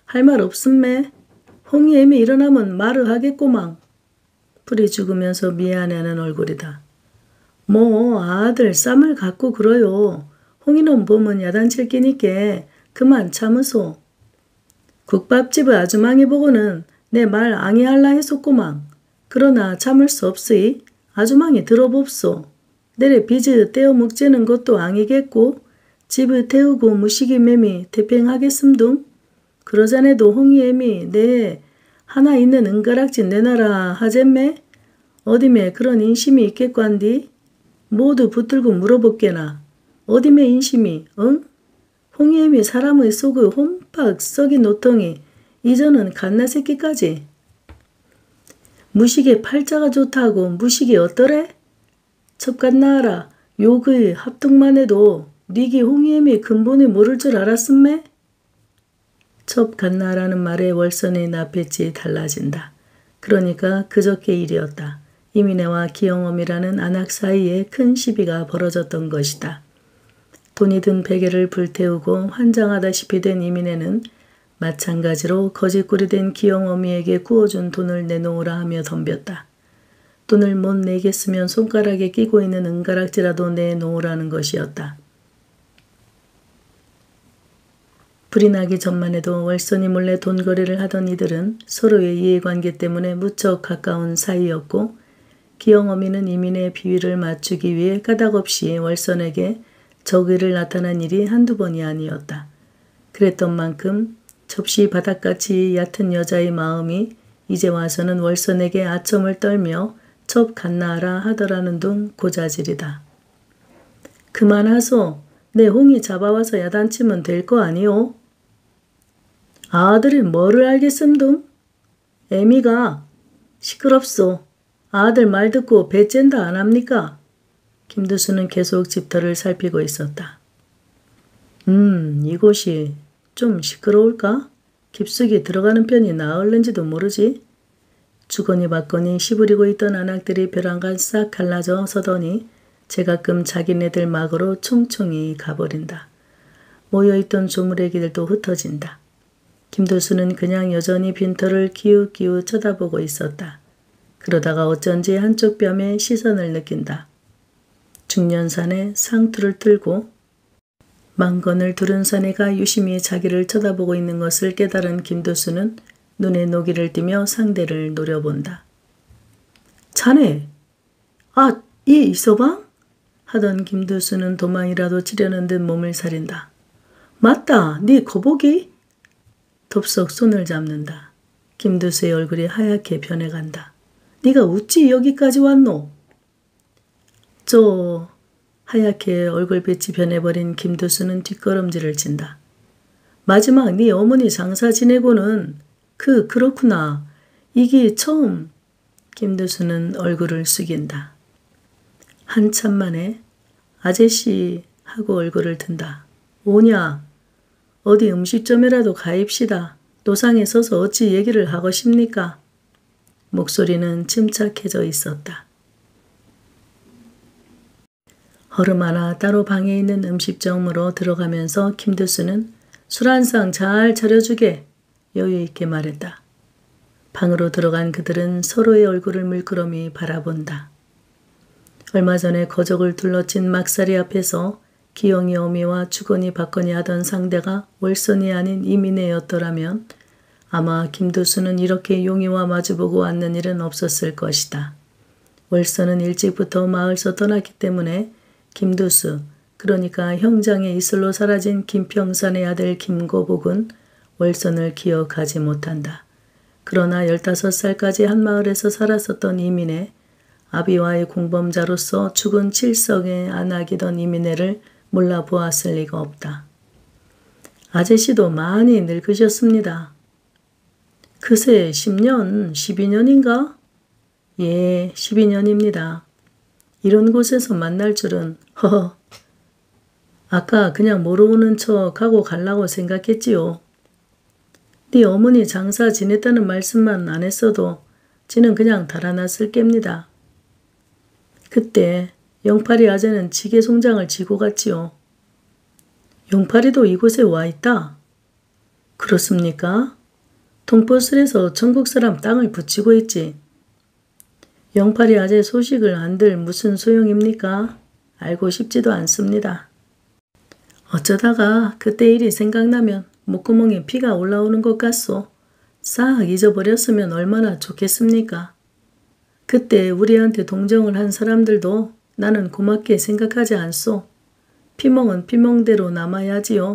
할 말 없음매? 홍이 애미 일어나면 말을 하겠고망. 풀이 죽으면서 미안해하는 얼굴이다. 뭐 아들 쌈을 갖고 그러요. 홍이놈 보면 야단칠 끼니께 그만 참으소. 국밥집의 아주망이 보고는 내 말 앙해할라 했었구망. 그러나 참을 수 없으이 아주망이 들어봅소. 내래 빚을 떼어 묵지는 것도 앙이겠고 집을 태우고 무시기 매미 대팽하겠음둥. 그러자네도 홍이 애미 내 하나 있는 은가락지 내놔라 하잼매? 어디매 그런 인심이 있겠관디? 모두 붙들고 물어볼게나. 어디매 인심이 응? 홍이 애미 사람의 속을 홈팍 썩인 노통이 이전은 갓나 새끼까지. 무식의 팔자가 좋다고 무식이 어떠래? 첩갓나아라. 욕의 합동만 해도 니기 홍이엠이 근본을 모를 줄 알았음매? 첩갓나라는 말에 월선의 낯빛이 달라진다. 그러니까 그저께 일이었다. 이민혜와 기영엄이라는 안악 사이에 큰 시비가 벌어졌던 것이다. 돈이 든 베개를 불태우고 환장하다시피 된 이민혜는 마찬가지로 거짓골이 된 기영엄이에게 구워준 돈을 내놓으라 하며 덤볐다. 돈을 못 내겠으면 손가락에 끼고 있는 은가락지라도 내놓으라는 것이었다. 불이 나기 전만 해도 월선이 몰래 돈거래를 하던 이들은 서로의 이해관계 때문에 무척 가까운 사이였고 기영엄이는 이민의 비위를 맞추기 위해 까닭없이 월선에게 적의를 나타난 일이 한두 번이 아니었다. 그랬던 만큼 접시 바닥같이 얕은 여자의 마음이 이제 와서는 월선에게 아첨을 떨며 첩 갓나하라 하더라는 둥 고자질이다. 그만하소. 내 홍이 잡아와서 야단치면 될 거 아니오? 아들이 뭐를 알겠음둥? 애미가 시끄럽소. 아들 말 듣고 배쨘다 안 합니까? 김두수는 계속 집터를 살피고 있었다. 음, 이곳이 좀 시끄러울까? 깊숙이 들어가는 편이 나을는지도 모르지. 주거니 받거니 시부리고 있던 안악들이 벼랑간 싹 갈라져 서더니 제가끔 자기네들 막으로 총총히 가버린다. 모여있던 조무래기들도 흩어진다. 김도수는 그냥 여전히 빈터를 기웃기웃 쳐다보고 있었다. 그러다가 어쩐지 한쪽 뺨에 시선을 느낀다. 중년산에 상투를 들고 망건을 두른 사내가 유심히 자기를 쳐다보고 있는 것을 깨달은 김도수는 눈에 노기를 띠며 상대를 노려본다. 자네, 아, 이 이서방? 하던 김도수는 도망이라도 치려는 듯 몸을 사린다. 맞다, 네 거북이? 덥석 손을 잡는다. 김도수의 얼굴이 하얗게 변해간다. 네가 어찌 여기까지 왔노? 저... 하얗게 얼굴빛이 변해버린 김도수는 뒷걸음질을 친다. 마지막 네 어머니 장사 지내고는 그 그렇구나. 이게 처음. 김도수는 얼굴을 숙인다. 한참 만에 아저씨 하고 얼굴을 든다. 오냐? 어디 음식점이라도 가입시다. 노상에 서서 어찌 얘기를 하고십니까? 목소리는 침착해져 있었다. 허름 하나 따로 방에 있는 음식점으로 들어가면서 김두수는 술 한 상 잘 차려주게 여유있게 말했다. 방으로 들어간 그들은 서로의 얼굴을 물끄러미 바라본다. 얼마 전에 거적을 둘러친 막사리 앞에서 기영이 어미와 주거니 받거니 하던 상대가 월선이 아닌 이민혜였더라면 아마 김두수는 이렇게 용이와 마주보고 왔는 일은 없었을 것이다. 월선은 일찍부터 마을서 떠났기 때문에 김두수, 그러니까 형장의 이슬로 사라진 김평산의 아들 김고복은 월선을 기억하지 못한다. 그러나 열다섯 살까지 한 마을에서 살았었던 이민혜, 아비와의 공범자로서 죽은 칠성의 안악이던 이민혜를 몰라보았을 리가 없다. 아저씨도 많이 늙으셨습니다. 그새 십 년, 십이 년인가? 예, 십이 년입니다. 이런 곳에서 만날 줄은 허허. 아까 그냥 모르는 척 하고 가려고 생각했지요. 네 어머니 장사 지냈다는 말씀만 안 했어도 지는 그냥 달아났을 깹니다. 그때 영팔이 아재는 지게 송장을 지고 갔지요. 영팔이도 이곳에 와 있다. 그렇습니까? 통포슬에서 천국 사람 땅을 붙이고 있지. 영팔이 아재 소식을 안들 무슨 소용입니까? 알고 싶지도 않습니다. 어쩌다가 그때 일이 생각나면 목구멍에 피가 올라오는 것 같소. 싹 잊어버렸으면 얼마나 좋겠습니까? 그때 우리한테 동정을 한 사람들도 나는 고맙게 생각하지 않소. 피멍은 피멍대로 남아야지요.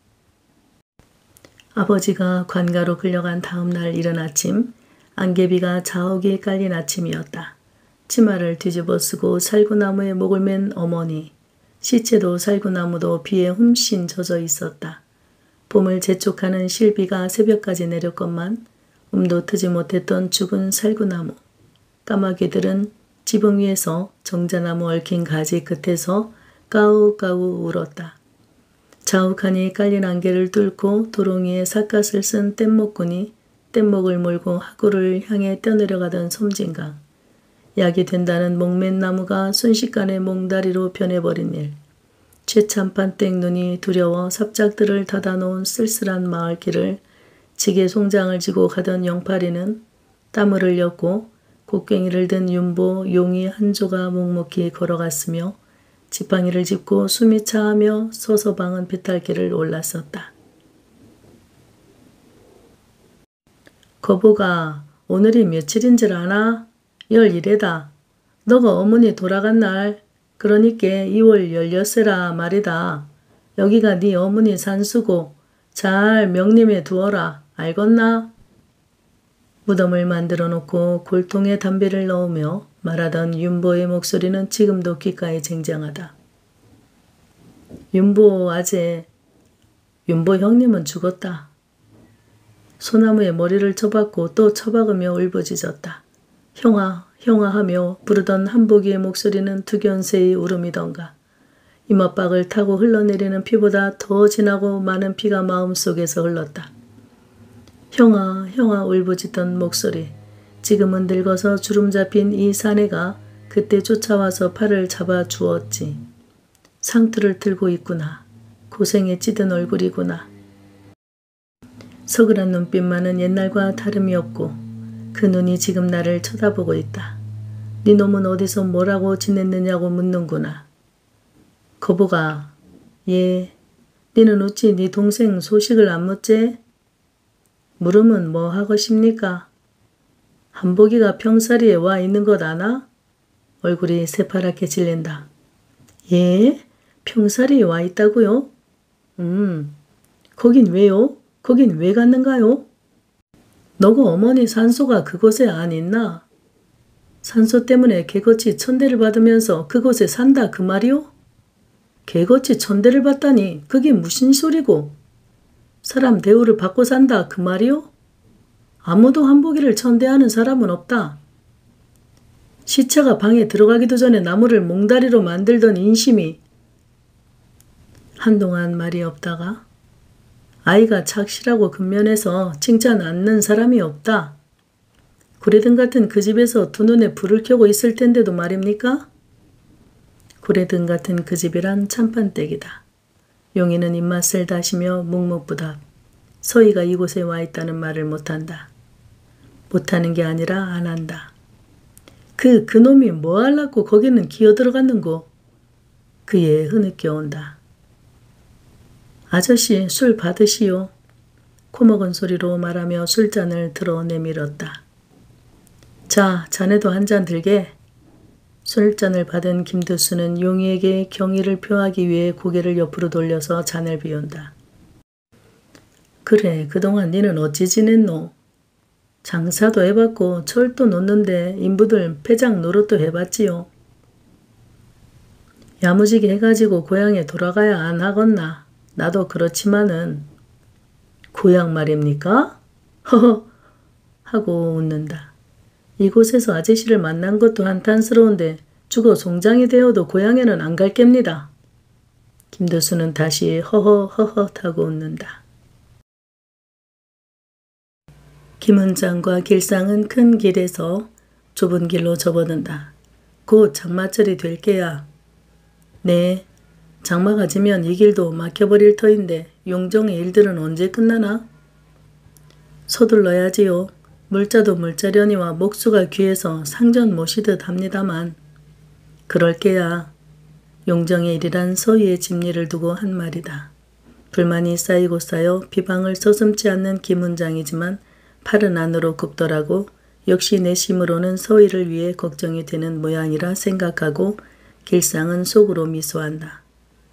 아버지가 관가로 끌려간 다음 날 이른 아침, 안개비가 자욱이 깔린 아침이었다. 치마를 뒤집어 쓰고 살구나무에 목을 맨 어머니, 시체도 살구나무도 비에 훔씬 젖어 있었다. 봄을 재촉하는 실비가 새벽까지 내렸건만 음도 트지 못했던 죽은 살구나무. 까마귀들은 지붕 위에서 정자나무 얽힌 가지 끝에서 까우까우 울었다. 자욱하니 깔린 안개를 뚫고 도롱이에 삿갓을 쓴 뗏목꾼이 뗏목을 몰고 하구를 향해 뛰어내려가던 섬진강. 약이 된다는 목맨나무가 순식간에 몽다리로 변해버린 일. 최참판댁 눈이 두려워 삽작들을 닫아놓은 쓸쓸한 마을길을 지게 송장을 지고 가던 영팔이는 땀을 흘렸고 곡괭이를 든 윤보, 용이 한조가 묵묵히 걸어갔으며 지팡이를 짚고 숨이 차하며 서서 방은 비탈길을 올랐었다. 거보가 오늘이 며칠인 줄 아나? 열일에다. 너가 어머니 돌아간 날, 그러니까 이월 열여세라 말이다. 여기가 네 어머니 산수고 잘 명림해 두어라. 알겠나? 무덤을 만들어 놓고 골통에 담배를 넣으며 말하던 윤보의 목소리는 지금도 귓가에 쟁쟁하다. 윤보 아재, 윤보 형님은 죽었다. 소나무에 머리를 쳐박고 또 쳐박으며 울부짖었다. 형아, 형아 하며 부르던 한복이의 목소리는 두견새의 울음이던가. 이맛박을 타고 흘러내리는 피보다 더 진하고 많은 피가 마음속에서 흘렀다. 형아, 형아 울부짖던 목소리. 지금은 늙어서 주름 잡힌 이 사내가 그때 쫓아와서 팔을 잡아 주었지. 상투를 들고 있구나. 고생에 찌든 얼굴이구나. 서글한 눈빛만은 옛날과 다름이 없고 그 눈이 지금 나를 쳐다보고 있다. 네 놈은 어디서 뭐라고 지냈느냐고 묻는구나. 거보가, 예, 니는 어찌 네 동생 소식을 안 묻제? 물으면 뭐 하고십니까? 한복이가 평사리에 와 있는 것 아나? 얼굴이 새파랗게 질린다. 예? 평사리에 와 있다고요? 음, 거긴 왜요? 거긴 왜 갔는가요? 너고 어머니 산소가 그곳에 안 있나? 산소 때문에 개거치 천대를 받으면서 그곳에 산다 그 말이오? 개거치 천대를 받다니 그게 무슨 소리고? 사람 대우를 받고 산다 그 말이오? 아무도 한복이를 천대하는 사람은 없다. 시체가 방에 들어가기도 전에 나무를 몽다리로 만들던 인심이. 한동안 말이 없다가 아이가 착실하고 근면해서 칭찬 않는 사람이 없다. 구레등 같은 그 집에서 두 눈에 불을 켜고 있을 텐데도 말입니까? 구레등 같은 그 집이란 참판댁이다. 용인은 입맛을 다시며 묵묵부답. 서희가 이곳에 와 있다는 말을 못한다. 못하는 게 아니라 안 한다. 그 그놈이 뭐 하려고 거기는 기어들어갔는고? 그의 흐느껴온다. 아저씨 술 받으시오. 코먹은 소리로 말하며 술잔을 들어 내밀었다. 자, 자네도 한 잔 들게. 술잔을 받은 김두수는 용희에게 경의를 표하기 위해 고개를 옆으로 돌려서 잔을 비운다. 그래, 그동안 니는 어찌 지냈노? 장사도 해봤고 철도 놓는데 인부들 패장 노릇도 해봤지요. 야무지게 해가지고 고향에 돌아가야 안 하겠나? 나도 그렇지만은. 고향 말입니까? 허허 하고 웃는다. 이곳에서 아저씨를 만난 것도 한탄스러운데 죽어 송장이 되어도 고향에는 안 갈 겝니다. 김도수는 다시 허허 허허 하고 웃는다. 김은장과 길상은 큰 길에서 좁은 길로 접어든다. 곧 장마철이 될 게야. 네, 장마가 지면 이 길도 막혀버릴 터인데 용정의 일들은 언제 끝나나? 서둘러야지요. 물자도 물자려니와 목수가 귀해서 상전 모시듯 합니다만. 그럴게야. 용정의 일이란 서희의 집리를 두고 한 말이다. 불만이 쌓이고 쌓여 비방을 서슴지 않는 김은장이지만 팔은 안으로 굽더라고 역시 내심으로는 서희를 위해 걱정이 되는 모양이라 생각하고 길상은 속으로 미소한다.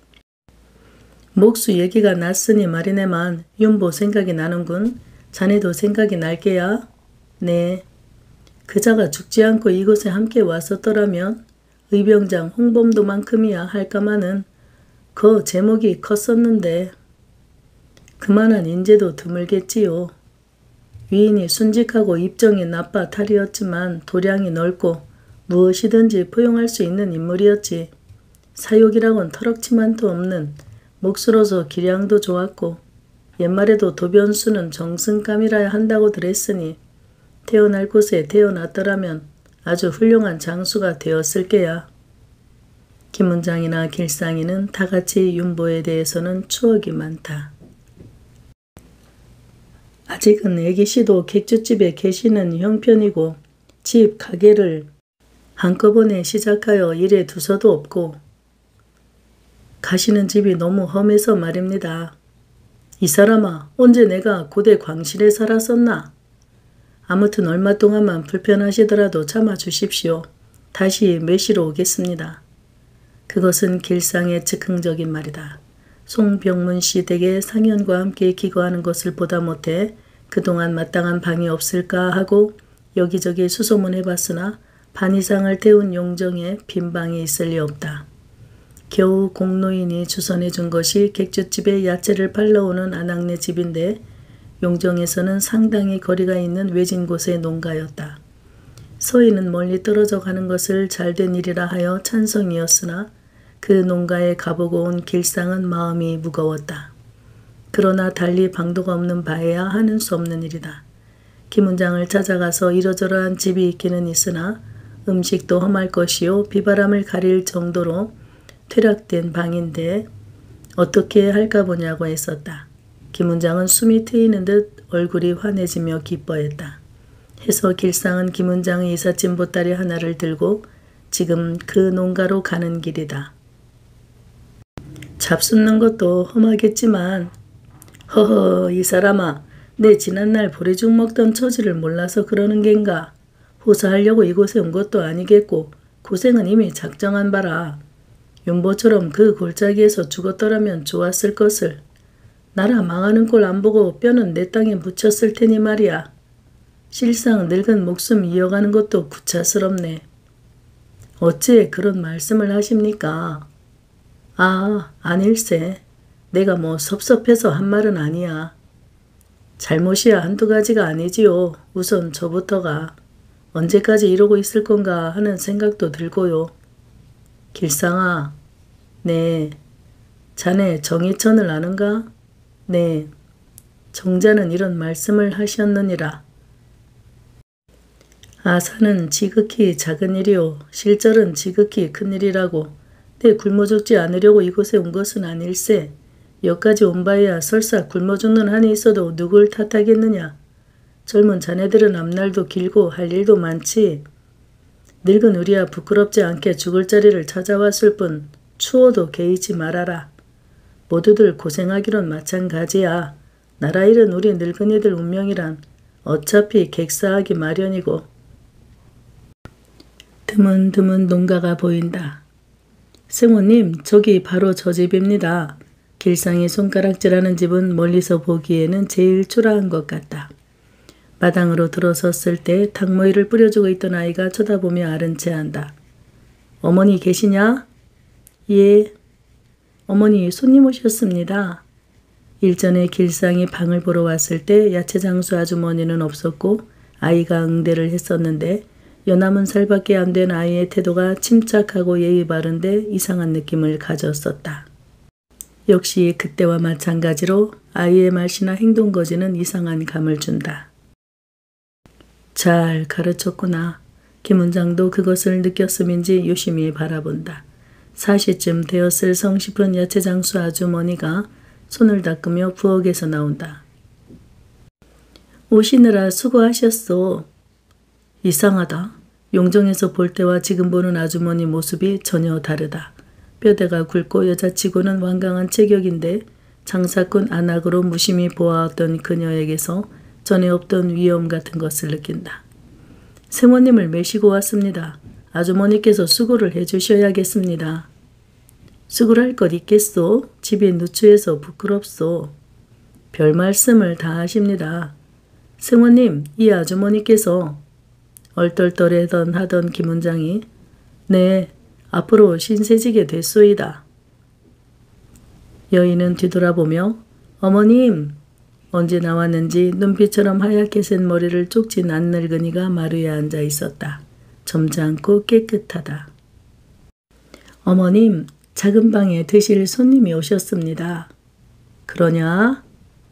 목수 얘기가 났으니 말이네만 윤보 생각이 나는군. 자네도 생각이 날게야. 네. 그자가 죽지 않고 이곳에 함께 왔었더라면 의병장 홍범도만큼이야 할까마는 그 제목이 컸었는데 그만한 인재도 드물겠지요. 위인이 순직하고 입정이 나빠 탈이었지만 도량이 넓고 무엇이든지 포용할 수 있는 인물이었지. 사욕이라곤 터럭치만도 없는 목수로서 기량도 좋았고 옛말에도 도변수는 정승감이라야 한다고 들었으니 태어날 곳에 태어났더라면 아주 훌륭한 장수가 되었을 게야. 김은장이나 길상이는 다같이 윤보에 대해서는 추억이 많다. 아직은 애기씨도 객주집에 계시는 형편이고 집 가게를 한꺼번에 시작하여 일에 두서도 없고 가시는 집이 너무 험해서 말입니다. 이 사람아, 언제 내가 고대 광실에 살았었나? 아무튼 얼마 동안만 불편하시더라도 참아주십시오. 다시 매시러 오겠습니다. 그것은 길상의 즉흥적인 말이다. 송병문씨 댁에 상현과 함께 기거하는 것을 보다 못해 그동안 마땅한 방이 없을까 하고 여기저기 수소문해봤으나 반 이상을 태운 용정에 빈 방이 있을 리 없다. 겨우 공노인이 주선해준 것이 객주집에 야채를 팔러오는 아낙네 집인데 용정에서는 상당히 거리가 있는 외진 곳의 농가였다. 서희는 멀리 떨어져 가는 것을 잘된 일이라 하여 찬성이었으나 그 농가에 가보고 온 길상은 마음이 무거웠다. 그러나 달리 방도가 없는 바에야 하는 수 없는 일이다. 김은장을 찾아가서 이러저러한 집이 있기는 있으나 음식도 험할 것이요 비바람을 가릴 정도로 퇴락된 방인데 어떻게 할까 보냐고 했었다. 김은장은 숨이 트이는 듯 얼굴이 환해지며 기뻐했다. 해서 길상은 김은장의 이삿짐 보따리 하나를 들고 지금 그 농가로 가는 길이다. 잡숫는 것도 험하겠지만 허허 이 사람아 내 지난날 보리죽 먹던 처지를 몰라서 그러는 겐가. 호사하려고 이곳에 온 것도 아니겠고 고생은 이미 작정한 바라. 윤보처럼 그 골짜기에서 죽었더라면 좋았을 것을. 나라 망하는 꼴 안 보고 뼈는 내 땅에 묻혔을 테니 말이야. 실상 늙은 목숨 이어가는 것도 구차스럽네. 어찌 그런 말씀을 하십니까? 아, 아닐세. 내가 뭐 섭섭해서 한 말은 아니야. 잘못이야 한두 가지가 아니지요. 우선 저부터가 언제까지 이러고 있을 건가 하는 생각도 들고요. 길상아, 네. 자네 정희천을 아는가? 네. 정자는 이런 말씀을 하셨느니라. 아사는 지극히 작은 일이요. 실절은 지극히 큰 일이라고. 내 굶어 죽지 않으려고 이곳에 온 것은 아닐세. 여기까지 온 바에야 설사 굶어 죽는 한이 있어도 누굴 탓하겠느냐. 젊은 자네들은 앞날도 길고 할 일도 많지. 늙은 우리야 부끄럽지 않게 죽을 자리를 찾아왔을 뿐 추워도 개의치 말아라. 모두들 고생하기론 마찬가지야. 나라 일은 우리 늙은이들 운명이란 어차피 객사하기 마련이고. 드문드문 농가가 보인다. 승호님, 저기 바로 저 집입니다. 길상이 손가락질하는 집은 멀리서 보기에는 제일 초라한 것 같다. 마당으로 들어섰을 때 닭모이를 뿌려주고 있던 아이가 쳐다보며 아른 채 한다. 어머니 계시냐? 예. 어머니 손님 오셨습니다. 일전에 길상이 방을 보러 왔을 때 야채장수 아주머니는 없었고 아이가 응대를 했었는데 여남은 살밖에 안 된 아이의 태도가 침착하고 예의 바른데 이상한 느낌을 가졌었다. 역시 그때와 마찬가지로 아이의 말씨나 행동거지는 이상한 감을 준다. 잘 가르쳤구나. 김은장도 그것을 느꼈음인지 유심히 바라본다. 사시쯤 되었을 성싶은 야채장수 아주머니가 손을 닦으며 부엌에서 나온다. 오시느라 수고하셨소. 이상하다. 용정에서 볼 때와 지금 보는 아주머니 모습이 전혀 다르다. 뼈대가 굵고 여자치고는 완강한 체격인데 장사꾼 안악으로 무심히 보아왔던 그녀에게서 전에 없던 위험 같은 것을 느낀다. 생원님을 메시고 왔습니다. 아주머니께서 수고를 해주셔야겠습니다. 수고할 것 있겠소? 집이 누추해서 부끄럽소. 별 말씀을 다 하십니다. 생원님, 이 아주머니께서 얼떨떨하던 하던 김은장이 네, 앞으로 신세지게 됐소이다. 여인은 뒤돌아보며 어머님! 언제 나왔는지 눈빛처럼 하얗게 센 머리를 쪽진 안늙은이가 마루에 앉아 있었다. 점잖고 깨끗하다. 어머님, 작은 방에 드실 손님이 오셨습니다. 그러냐?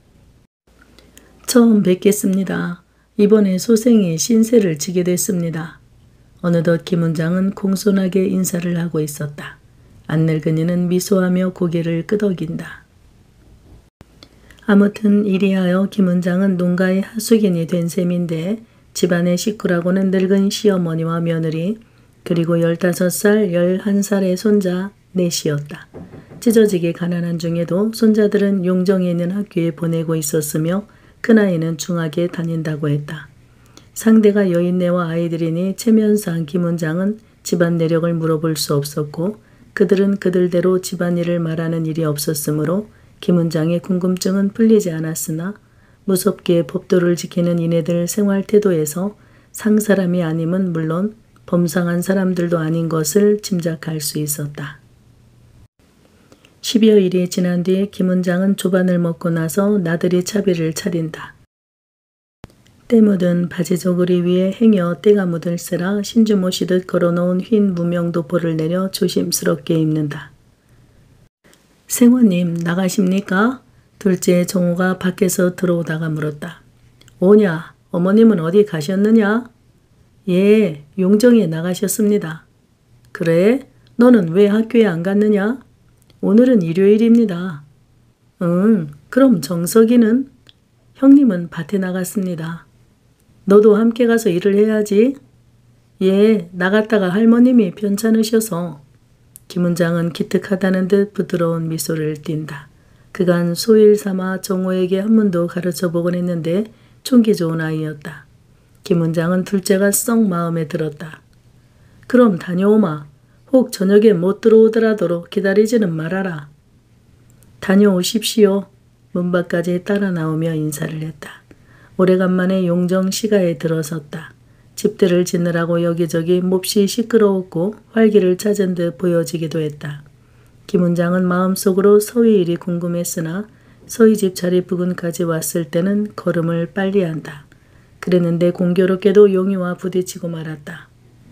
처음 뵙겠습니다. 이번에 소생이 신세를 지게 됐습니다. 어느덧 김은장은 공손하게 인사를 하고 있었다. 안늙은이는 미소하며 고개를 끄덕인다. 아무튼 이리하여 김은장은 농가의 하숙인이 된 셈인데 집안의 식구라고는 늙은 시어머니와 며느리 그리고 열다섯 살, 열한 살의 손자 넷이었다. 찢어지게 가난한 중에도 손자들은 용정에 있는 학교에 보내고 있었으며 큰아이는 중학에 다닌다고 했다. 상대가 여인네와 아이들이니 체면상 김은장은 집안 내력을 물어볼 수 없었고 그들은 그들대로 집안일을 말하는 일이 없었으므로 김은장의 궁금증은 풀리지 않았으나 무섭게 법도를 지키는 이네들 생활 태도에서 상사람이 아님은 물론 범상한 사람들도 아닌 것을 짐작할 수 있었다. 십여일이 지난 뒤 김은장은 조반을 먹고 나서 나들이 차비를 차린다. 때 묻은 바지 저고리 위에 행여 때가 묻을세라 신주 모시듯 걸어놓은 흰 무명도포를 내려 조심스럽게 입는다. 생원님 나가십니까? 둘째 정호가 밖에서 들어오다가 물었다. 오냐? 어머님은 어디 가셨느냐? 예, 용정에 나가셨습니다. 그래? 너는 왜 학교에 안 갔느냐? 오늘은 일요일입니다. 응, 그럼 정석이는? 형님은 밭에 나갔습니다. 너도 함께 가서 일을 해야지. 예, 나갔다가 할머님이 편찮으셔서. 김은장은 기특하다는 듯 부드러운 미소를 띈다. 그간 소일 삼아 정호에게 한문도 가르쳐보곤 했는데 총기 좋은 아이였다. 김은장은 둘째가 썩 마음에 들었다. 그럼 다녀오마. 혹 저녁에 못 들어오더라도 기다리지는 말아라. 다녀오십시오. 문 밖까지 따라 나오며 인사를 했다. 오래간만에 용정 시가에 들어섰다. 집들을 짓느라고 여기저기 몹시 시끄러웠고 활기를 찾은 듯 보여지기도 했다. 김은장은 마음속으로 서희 일이 궁금했으나 서희 집 자리 부근까지 왔을 때는 걸음을 빨리 한다. 그랬는데 공교롭게도 용이와 부딪히고 말았다.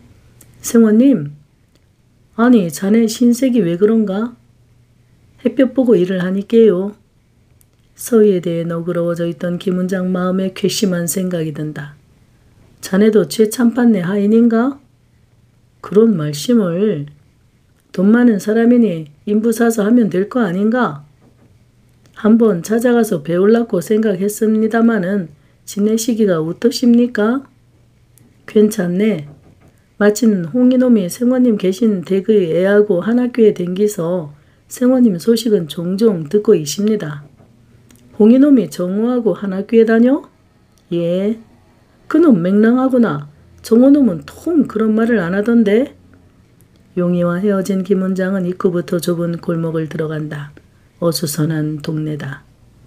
승원님, 아니 자네 신색이 왜 그런가? 햇볕 보고 일을 하니께요. 서희에 대해 너그러워져 있던 김은장 마음에 괘씸한 생각이 든다. 자네도 죄 참판네 하인인가? 그런 말씀을. 돈 많은 사람이니 인부 사서 하면 될 거 아닌가? 한번 찾아가서 배울라고 생각했습니다마는 지내시기가 어떠십니까? 괜찮네. 마침 홍이놈이 생원님 계신 댁의 애하고 한 학교에 댕기서 생원님 소식은 종종 듣고 있습니다. 홍이놈이 정호하고 한 학교에 다녀? 예. 그놈 맹랑하구나. 정호놈은 통 그런 말을 안 하던데. 용이와 헤어진 김은장은 입구부터 좁은 골목을 들어간다. 어수선한 동네다.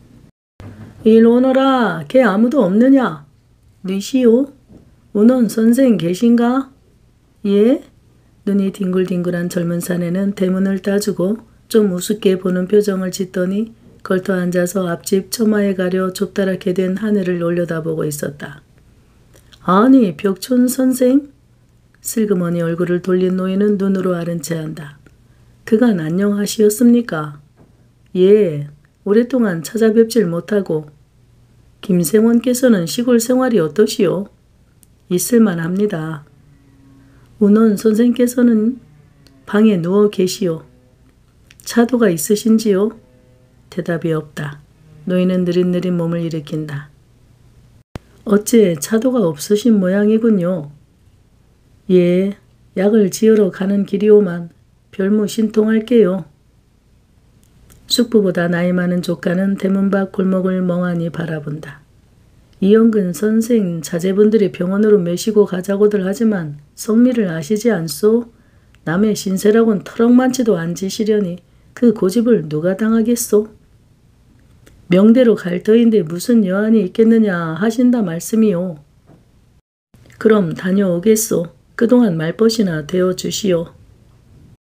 일 오너라. 걔 아무도 없느냐? 니시오? 운원 선생 계신가? 예? 눈이 뒹굴뒹굴한 젊은 사내는 대문을 따주고 좀 우습게 보는 표정을 짓더니 걸터 앉아서 앞집 처마에 가려 좁다랗게 된 하늘을 올려다보고 있었다. 아니, 벽촌 선생? 슬그머니 얼굴을 돌린 노인은 눈으로 아른 채 한다. 그간 안녕하시었습니까? 예, 오랫동안 찾아뵙질 못하고. 김생원께서는 시골 생활이 어떠시오? 있을만합니다. 운원 선생께서는 방에 누워 계시오. 차도가 있으신지요? 대답이 없다. 노인은 느릿느릿 몸을 일으킨다. 어째 차도가 없으신 모양이군요. 예, 약을 지으러 가는 길이오만 별무 신통할게요. 숙부보다 나이 많은 조카는 대문 밖 골목을 멍하니 바라본다. 이영근 선생 자제분들이 병원으로 메시고 가자고들 하지만 성미를 아시지 않소? 남의 신세라곤 터럭만치도 안 지시려니 그 고집을 누가 당하겠소? 명대로 갈 터인데 무슨 여한이 있겠느냐 하신다 말씀이요. 그럼 다녀오겠소. 그동안 말벗이나 되어 주시오.